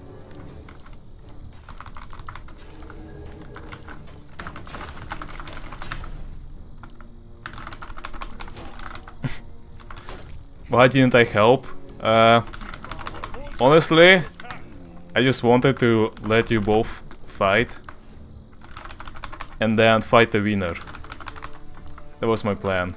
Why didn't I help? Uh, honestly, I just wanted to let you both fight and then fight the winner. That was my plan.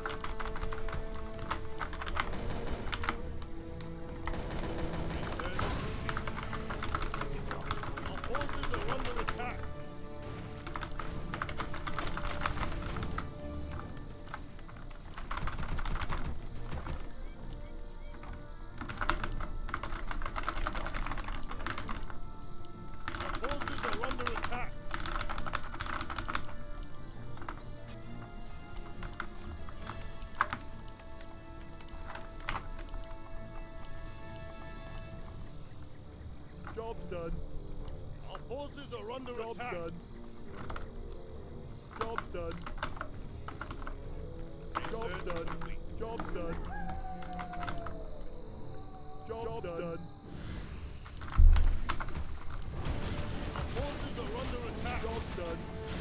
Our forces are under attack. Our forces are under Job's done. Our forces are under Job's attack. Done. Job's done. Job's done. Job's done. Job's done. Our forces are under attack. Job's done.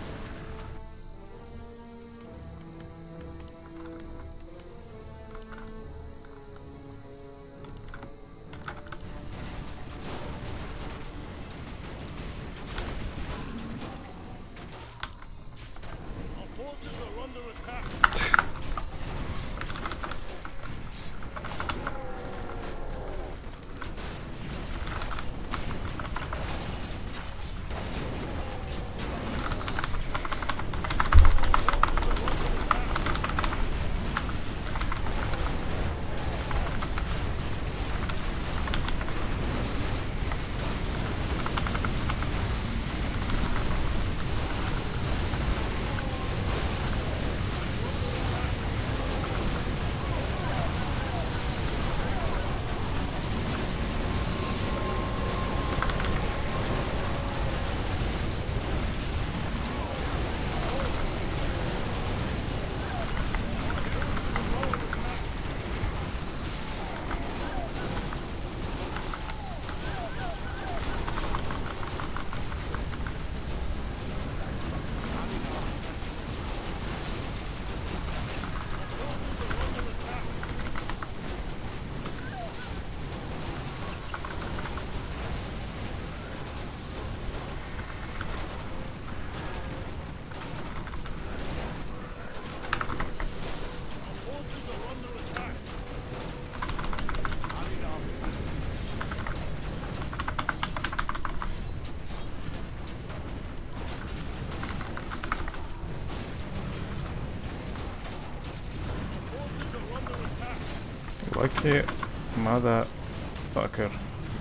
Lucky motherfucker.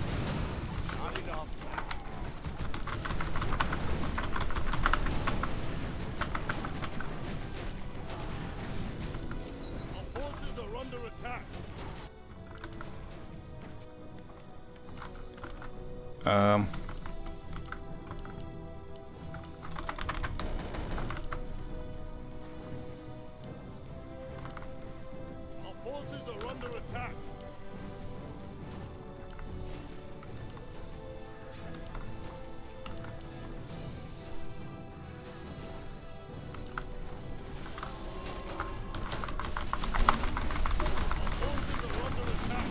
Our forces are under attack. Um. Our forces are under attack. Our forces are under attack.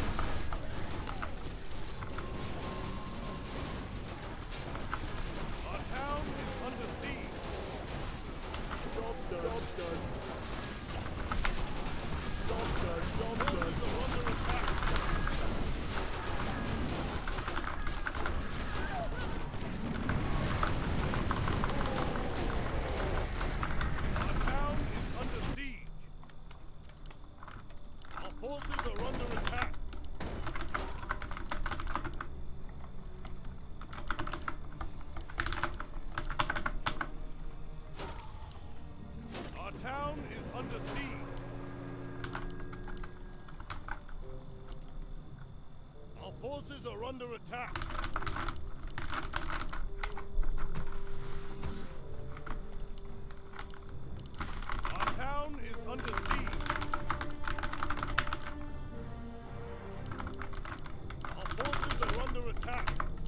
Our town is under siege. Job done. Job done. Job done. Job done. Forces are under attack. Our town is under siege. Our forces are under attack. Our town is under siege. Our forces are under attack. Our town is under siege. Our forces are under attack.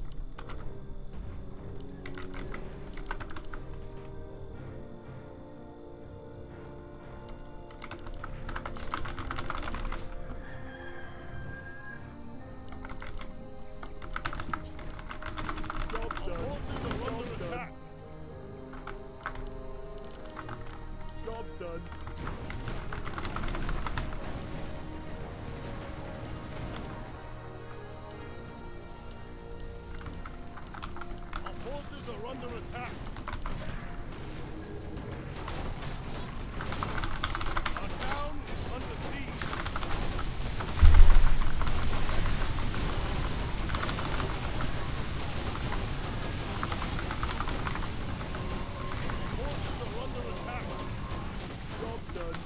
Our forces are under attack. Job's done. Our forces are under attack. Our town is under siege. Our forces are under attack. Job done.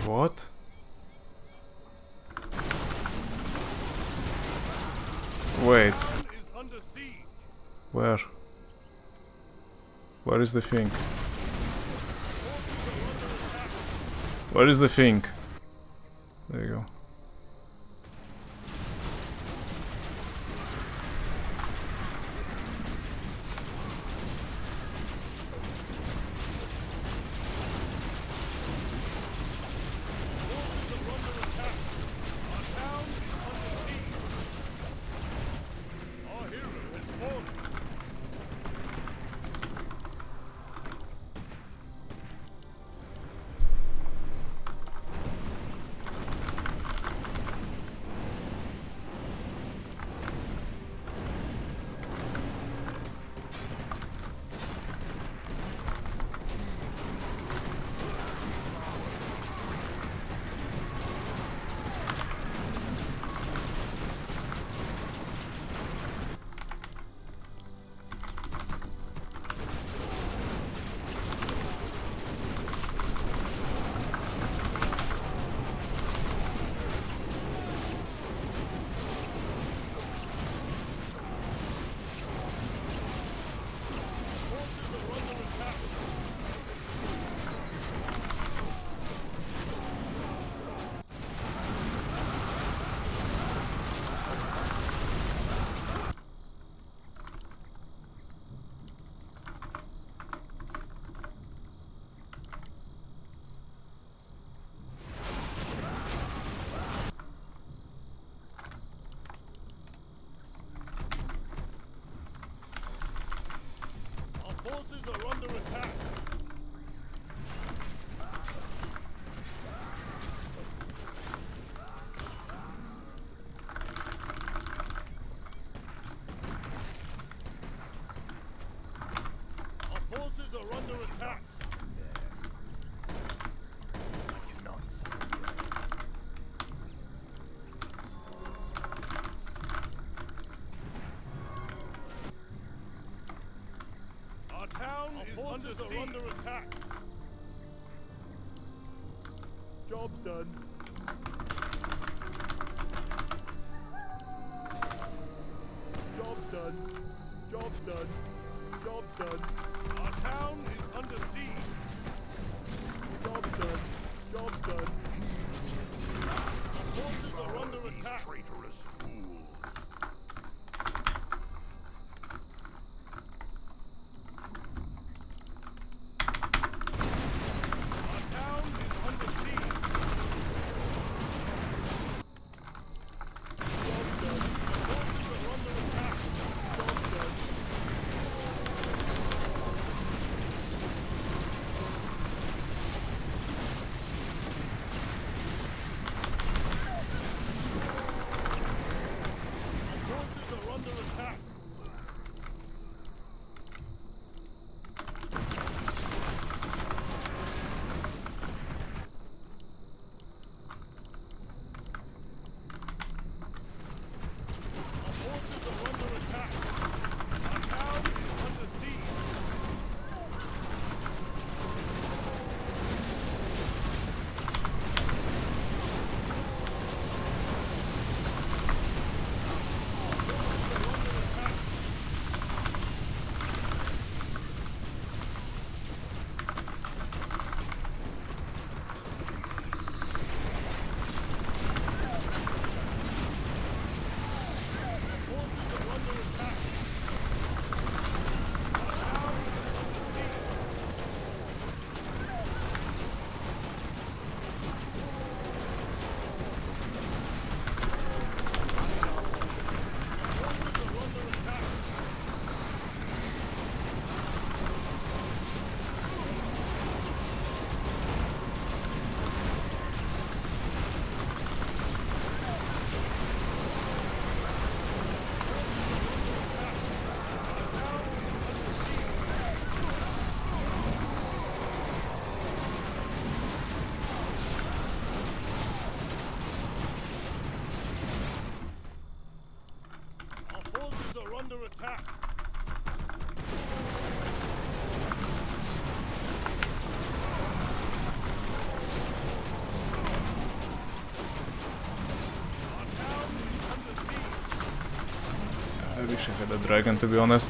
What? Wait. Town is under siege. Where? Where is the thing? Where is the thing? There you go. Our hero has fallen. Forces are under attack. Our forces are under attack. I cannot surrender. Our town Our is forces under, are under attack. Job's done. Job's done. Job's done. Job's done. Our town is under siege. Job's done. Job's done. Our forces are under attack. Traitorous fool. Our town is under siege. Job's done. Our forces are under attack. Job's done. I wish I had a dragon, to be honest.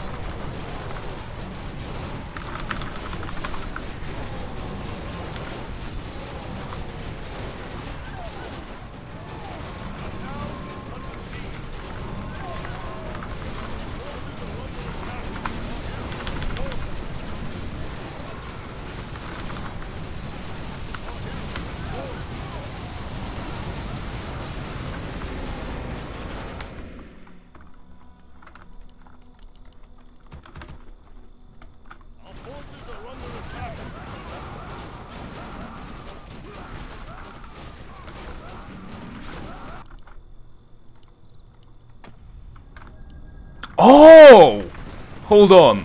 Oh! Hold on.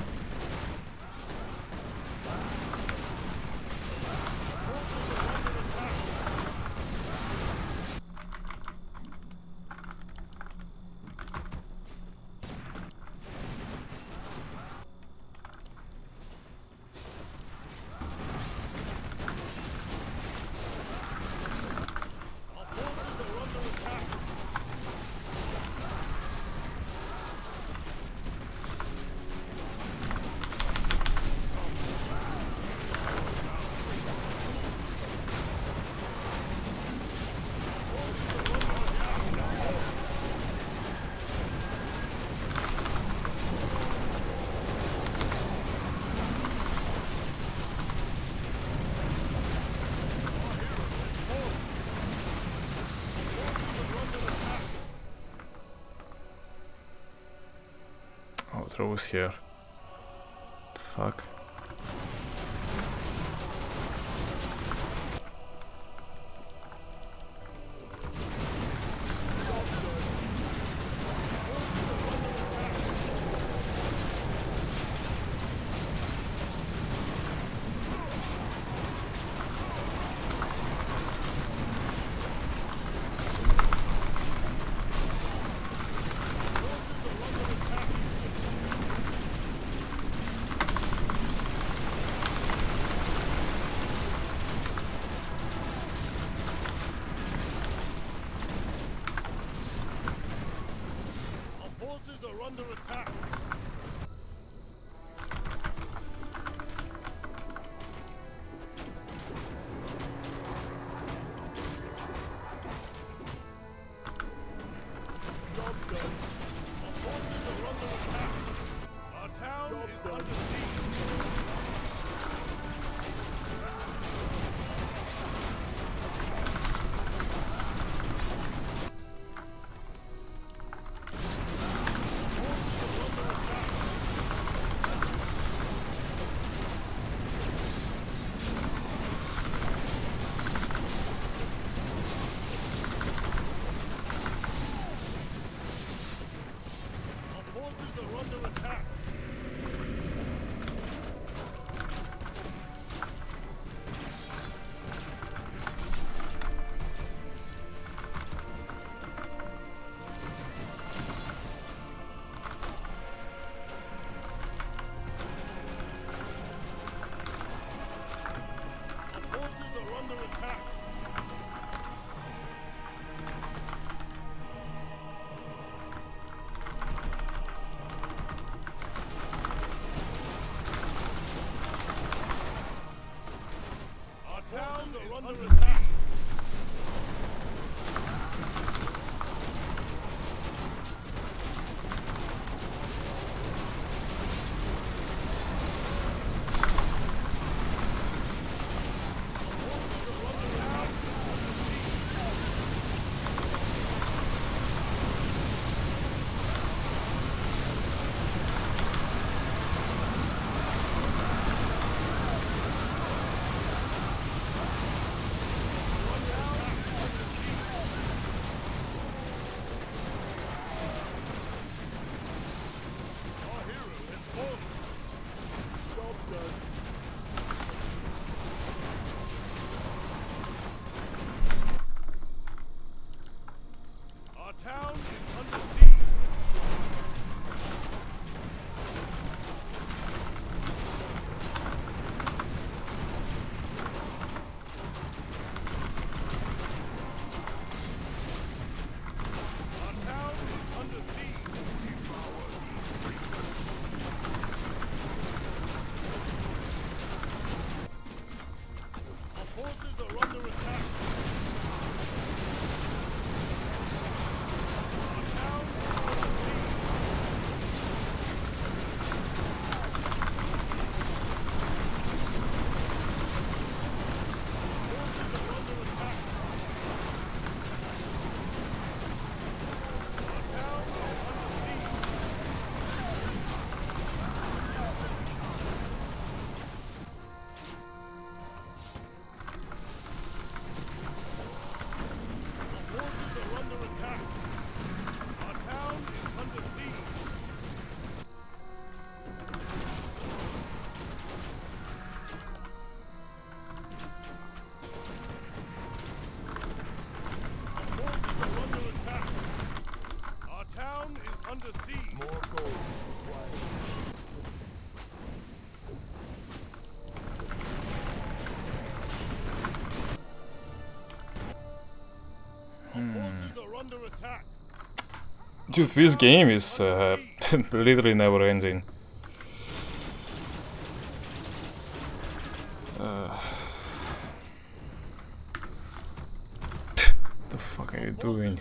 Throw us here. The fuck? Under attack. Job done. Our forces are under attack. Our town Job is done. Under siege. Towns are under attack. Town is under siege. Our town is under siege. Dude, this game is uh, literally never ending. Uh, the fuck are you doing?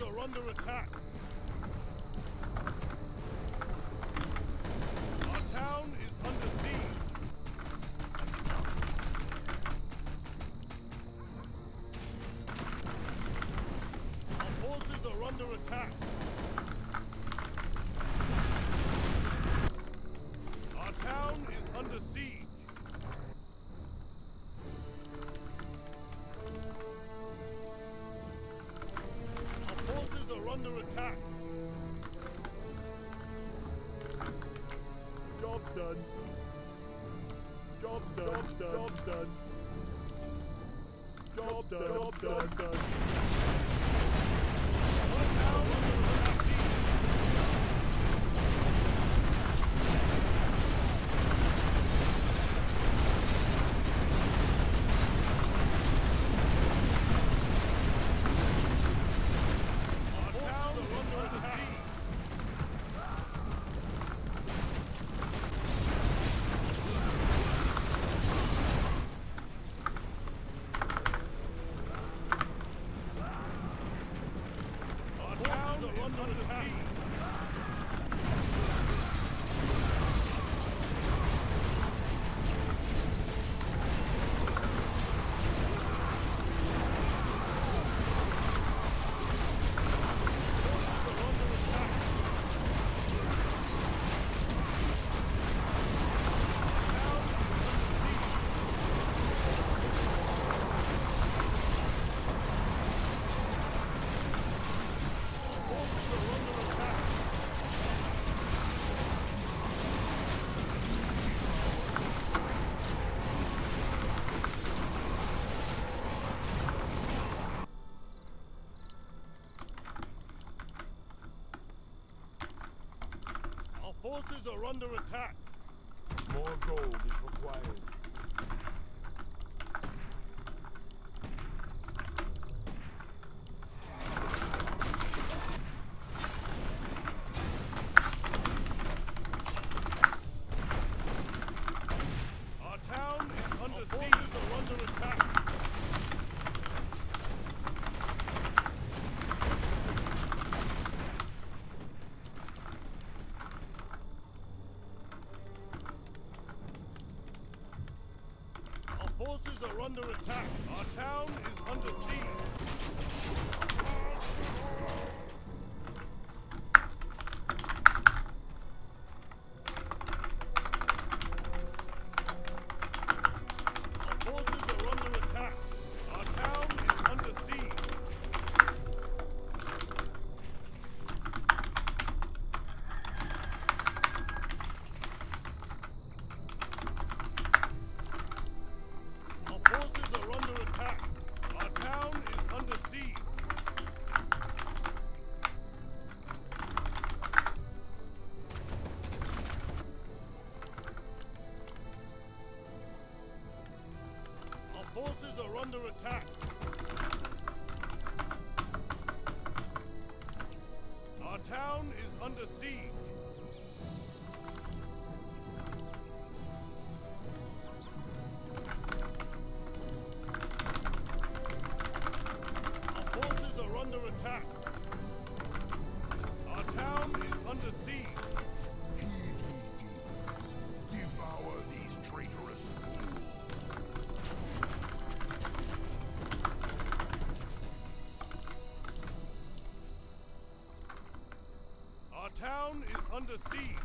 Forces are under attack. More gold is required. Our town is under siege. Forces are under attack. Forces are under attack. Our town is under siege. Our forces are under attack. Our town is under siege. Forces are under attack. Our town is under siege. Our forces are under attack. Our town is under siege. Under attack. Our town is under siege. Devour these traitorous fools. Our town is under siege.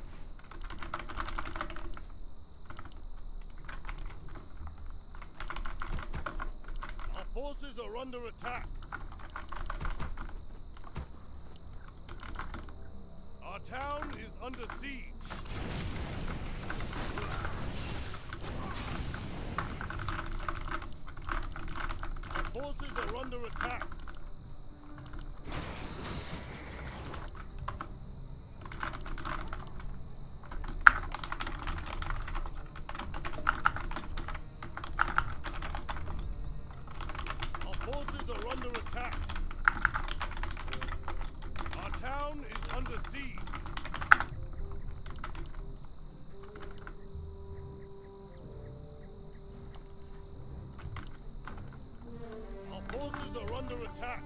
Our forces are under attack. Our Our town is under siege. Our forces are under attack. Our forces are under attack. Our town is under siege. Our forces are under attack.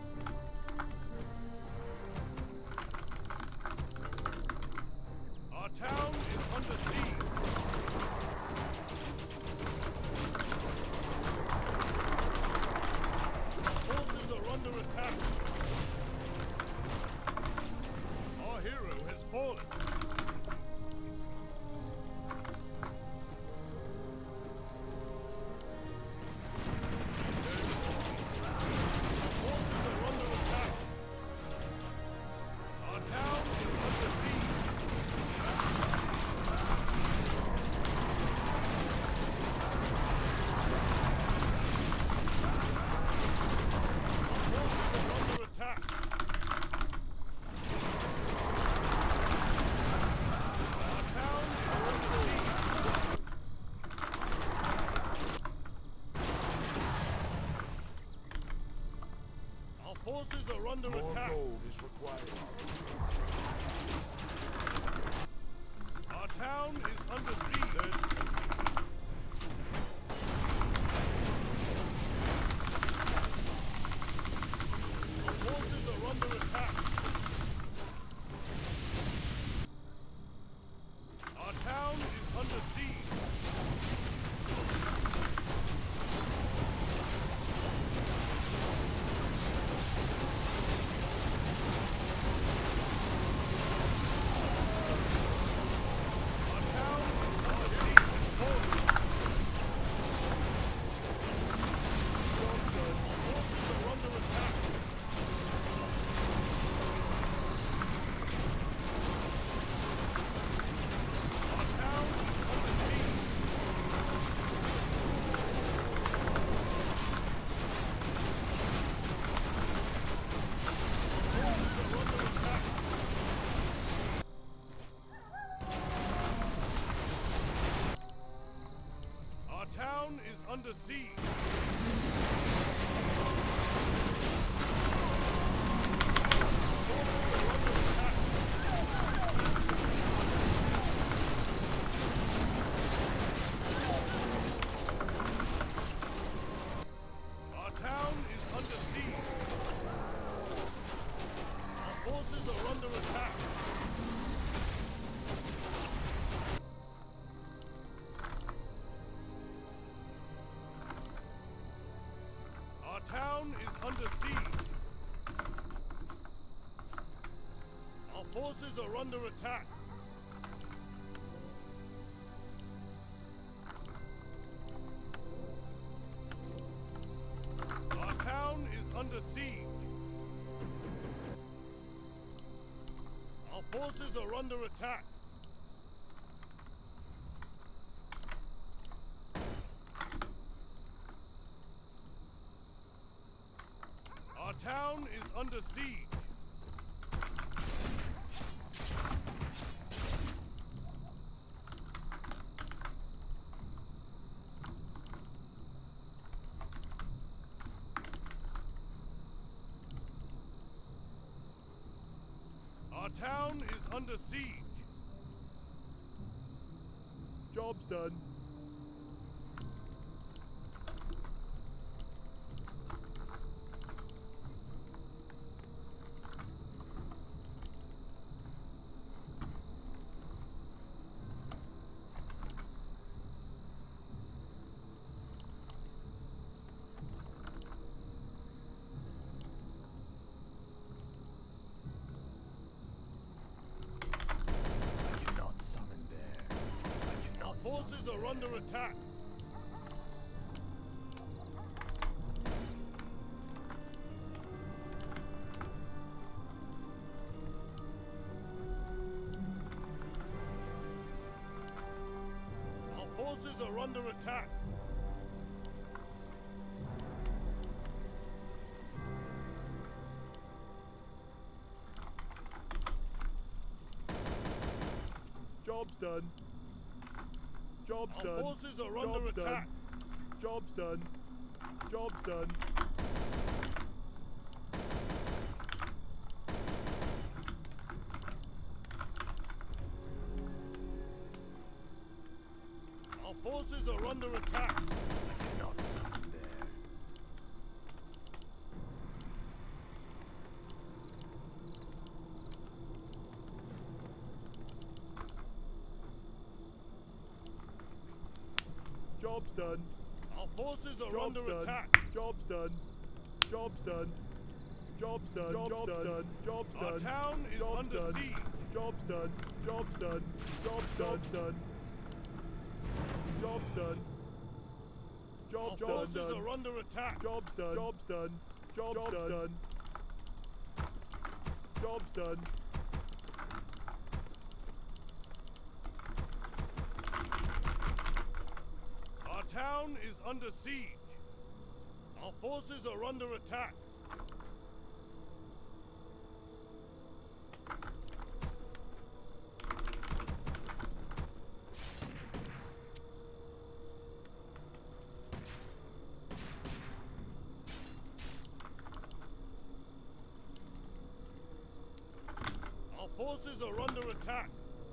Our town is under siege. Our forces are under attack. Our hero has fallen. Forces are under More attack. gold is required. Our town is under siege. Our forces are under attack. Our town is under siege. Our town is under siege. Our town is under siege. Our forces are under attack. Our town is under siege. Our forces are under attack. Our town is under siege. Our forces are under attack. Our town is under siege. Our town is under siege. Job's done. Forces are under attack. are under attack. Job's done. Job's Our done. forces are Job's under done. attack. Job's done. Job's done. Our forces are under attack. I cannot summon there. Job's done. Our forces are Job's under done. attack. Job's done. Job's done. Job's done. Job's done. Job's done. Our town is Job's under done. siege. Job's done. Job's done. Job's done. Job's done. Our Job's forces done. are under attack. Job's done. Job's done. Job's done. Job's done. Our town is under siege. Our forces are under attack. Our forces are under attack.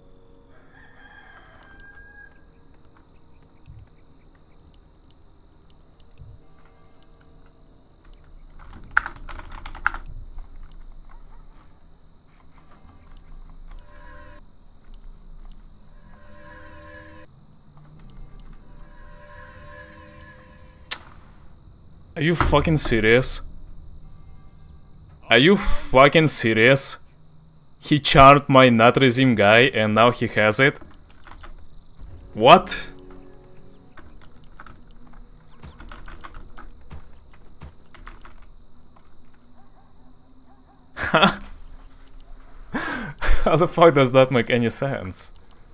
Are you fucking serious? Are you fucking serious? He charmed my Natrizim guy and now he has it? What? How the fuck does that make any sense?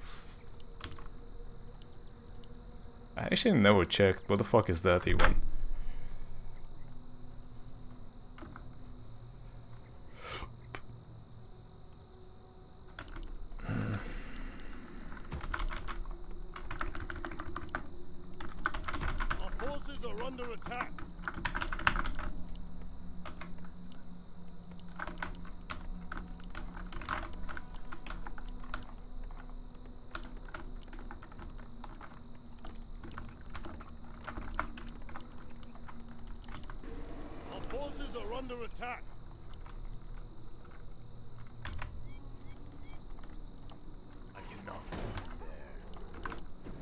I actually never checked. What the fuck is that even? Our forces are under attack. Our forces are under attack. I cannot summon there.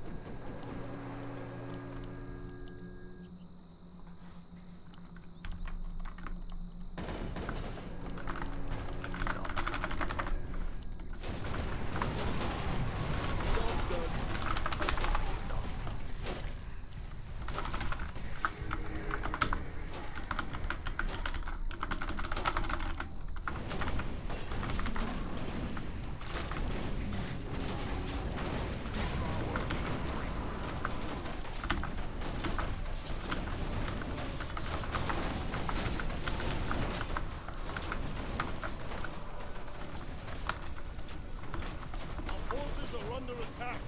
Our forces are under attack.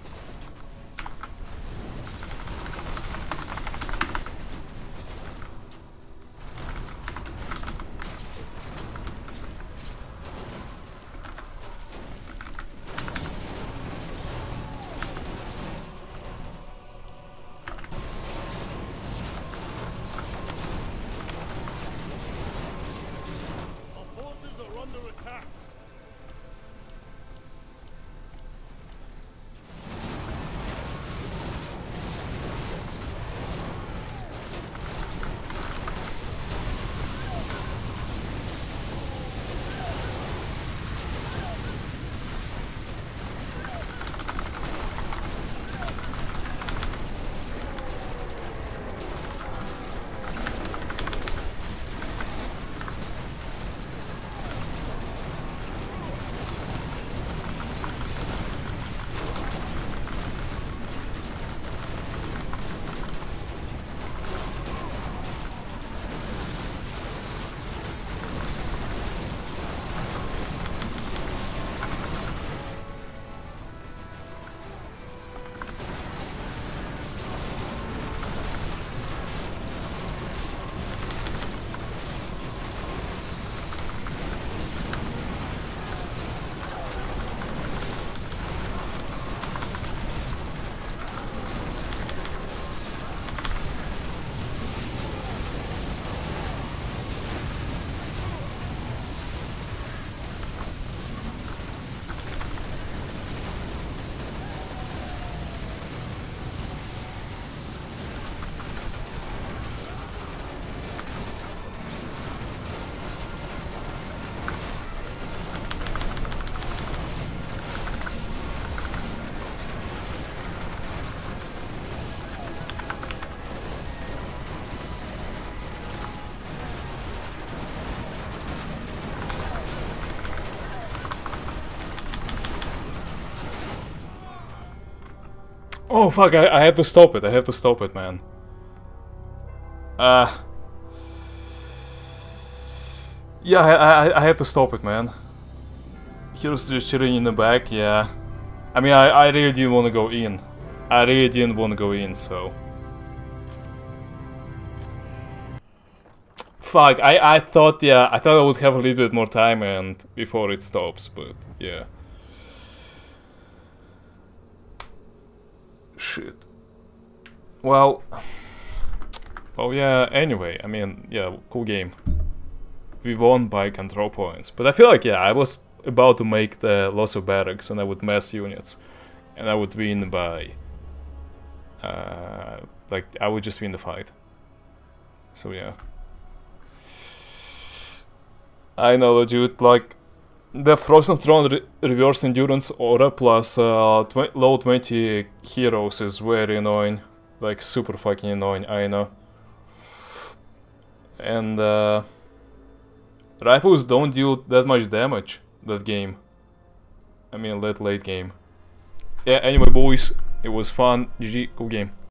Our forces are under attack. Oh fuck, I, I had to stop it, I have to stop it, man. Uh... Yeah, I, I, I had to stop it, man. Heroes just chilling in the back, yeah. I mean, I, I really didn't want to go in. I really didn't want to go in, so... Fuck, I, I thought, yeah, I thought I would have a little bit more time and before it stops, but yeah. Shit. Well... Oh yeah, anyway, I mean, yeah, cool game. We won by control points, but I feel like, yeah, I was about to make the loss of barracks and I would mass units. And I would win by... Uh, like, I would just win the fight. So yeah. I know, dude, like... The Frozen Throne re reverse endurance aura plus uh, tw low twenty heroes is very annoying. Like, super fucking annoying, I know. And uh... rifles don't deal that much damage, that game. I mean, that late game. Yeah, anyway boys, it was fun, G G, cool game.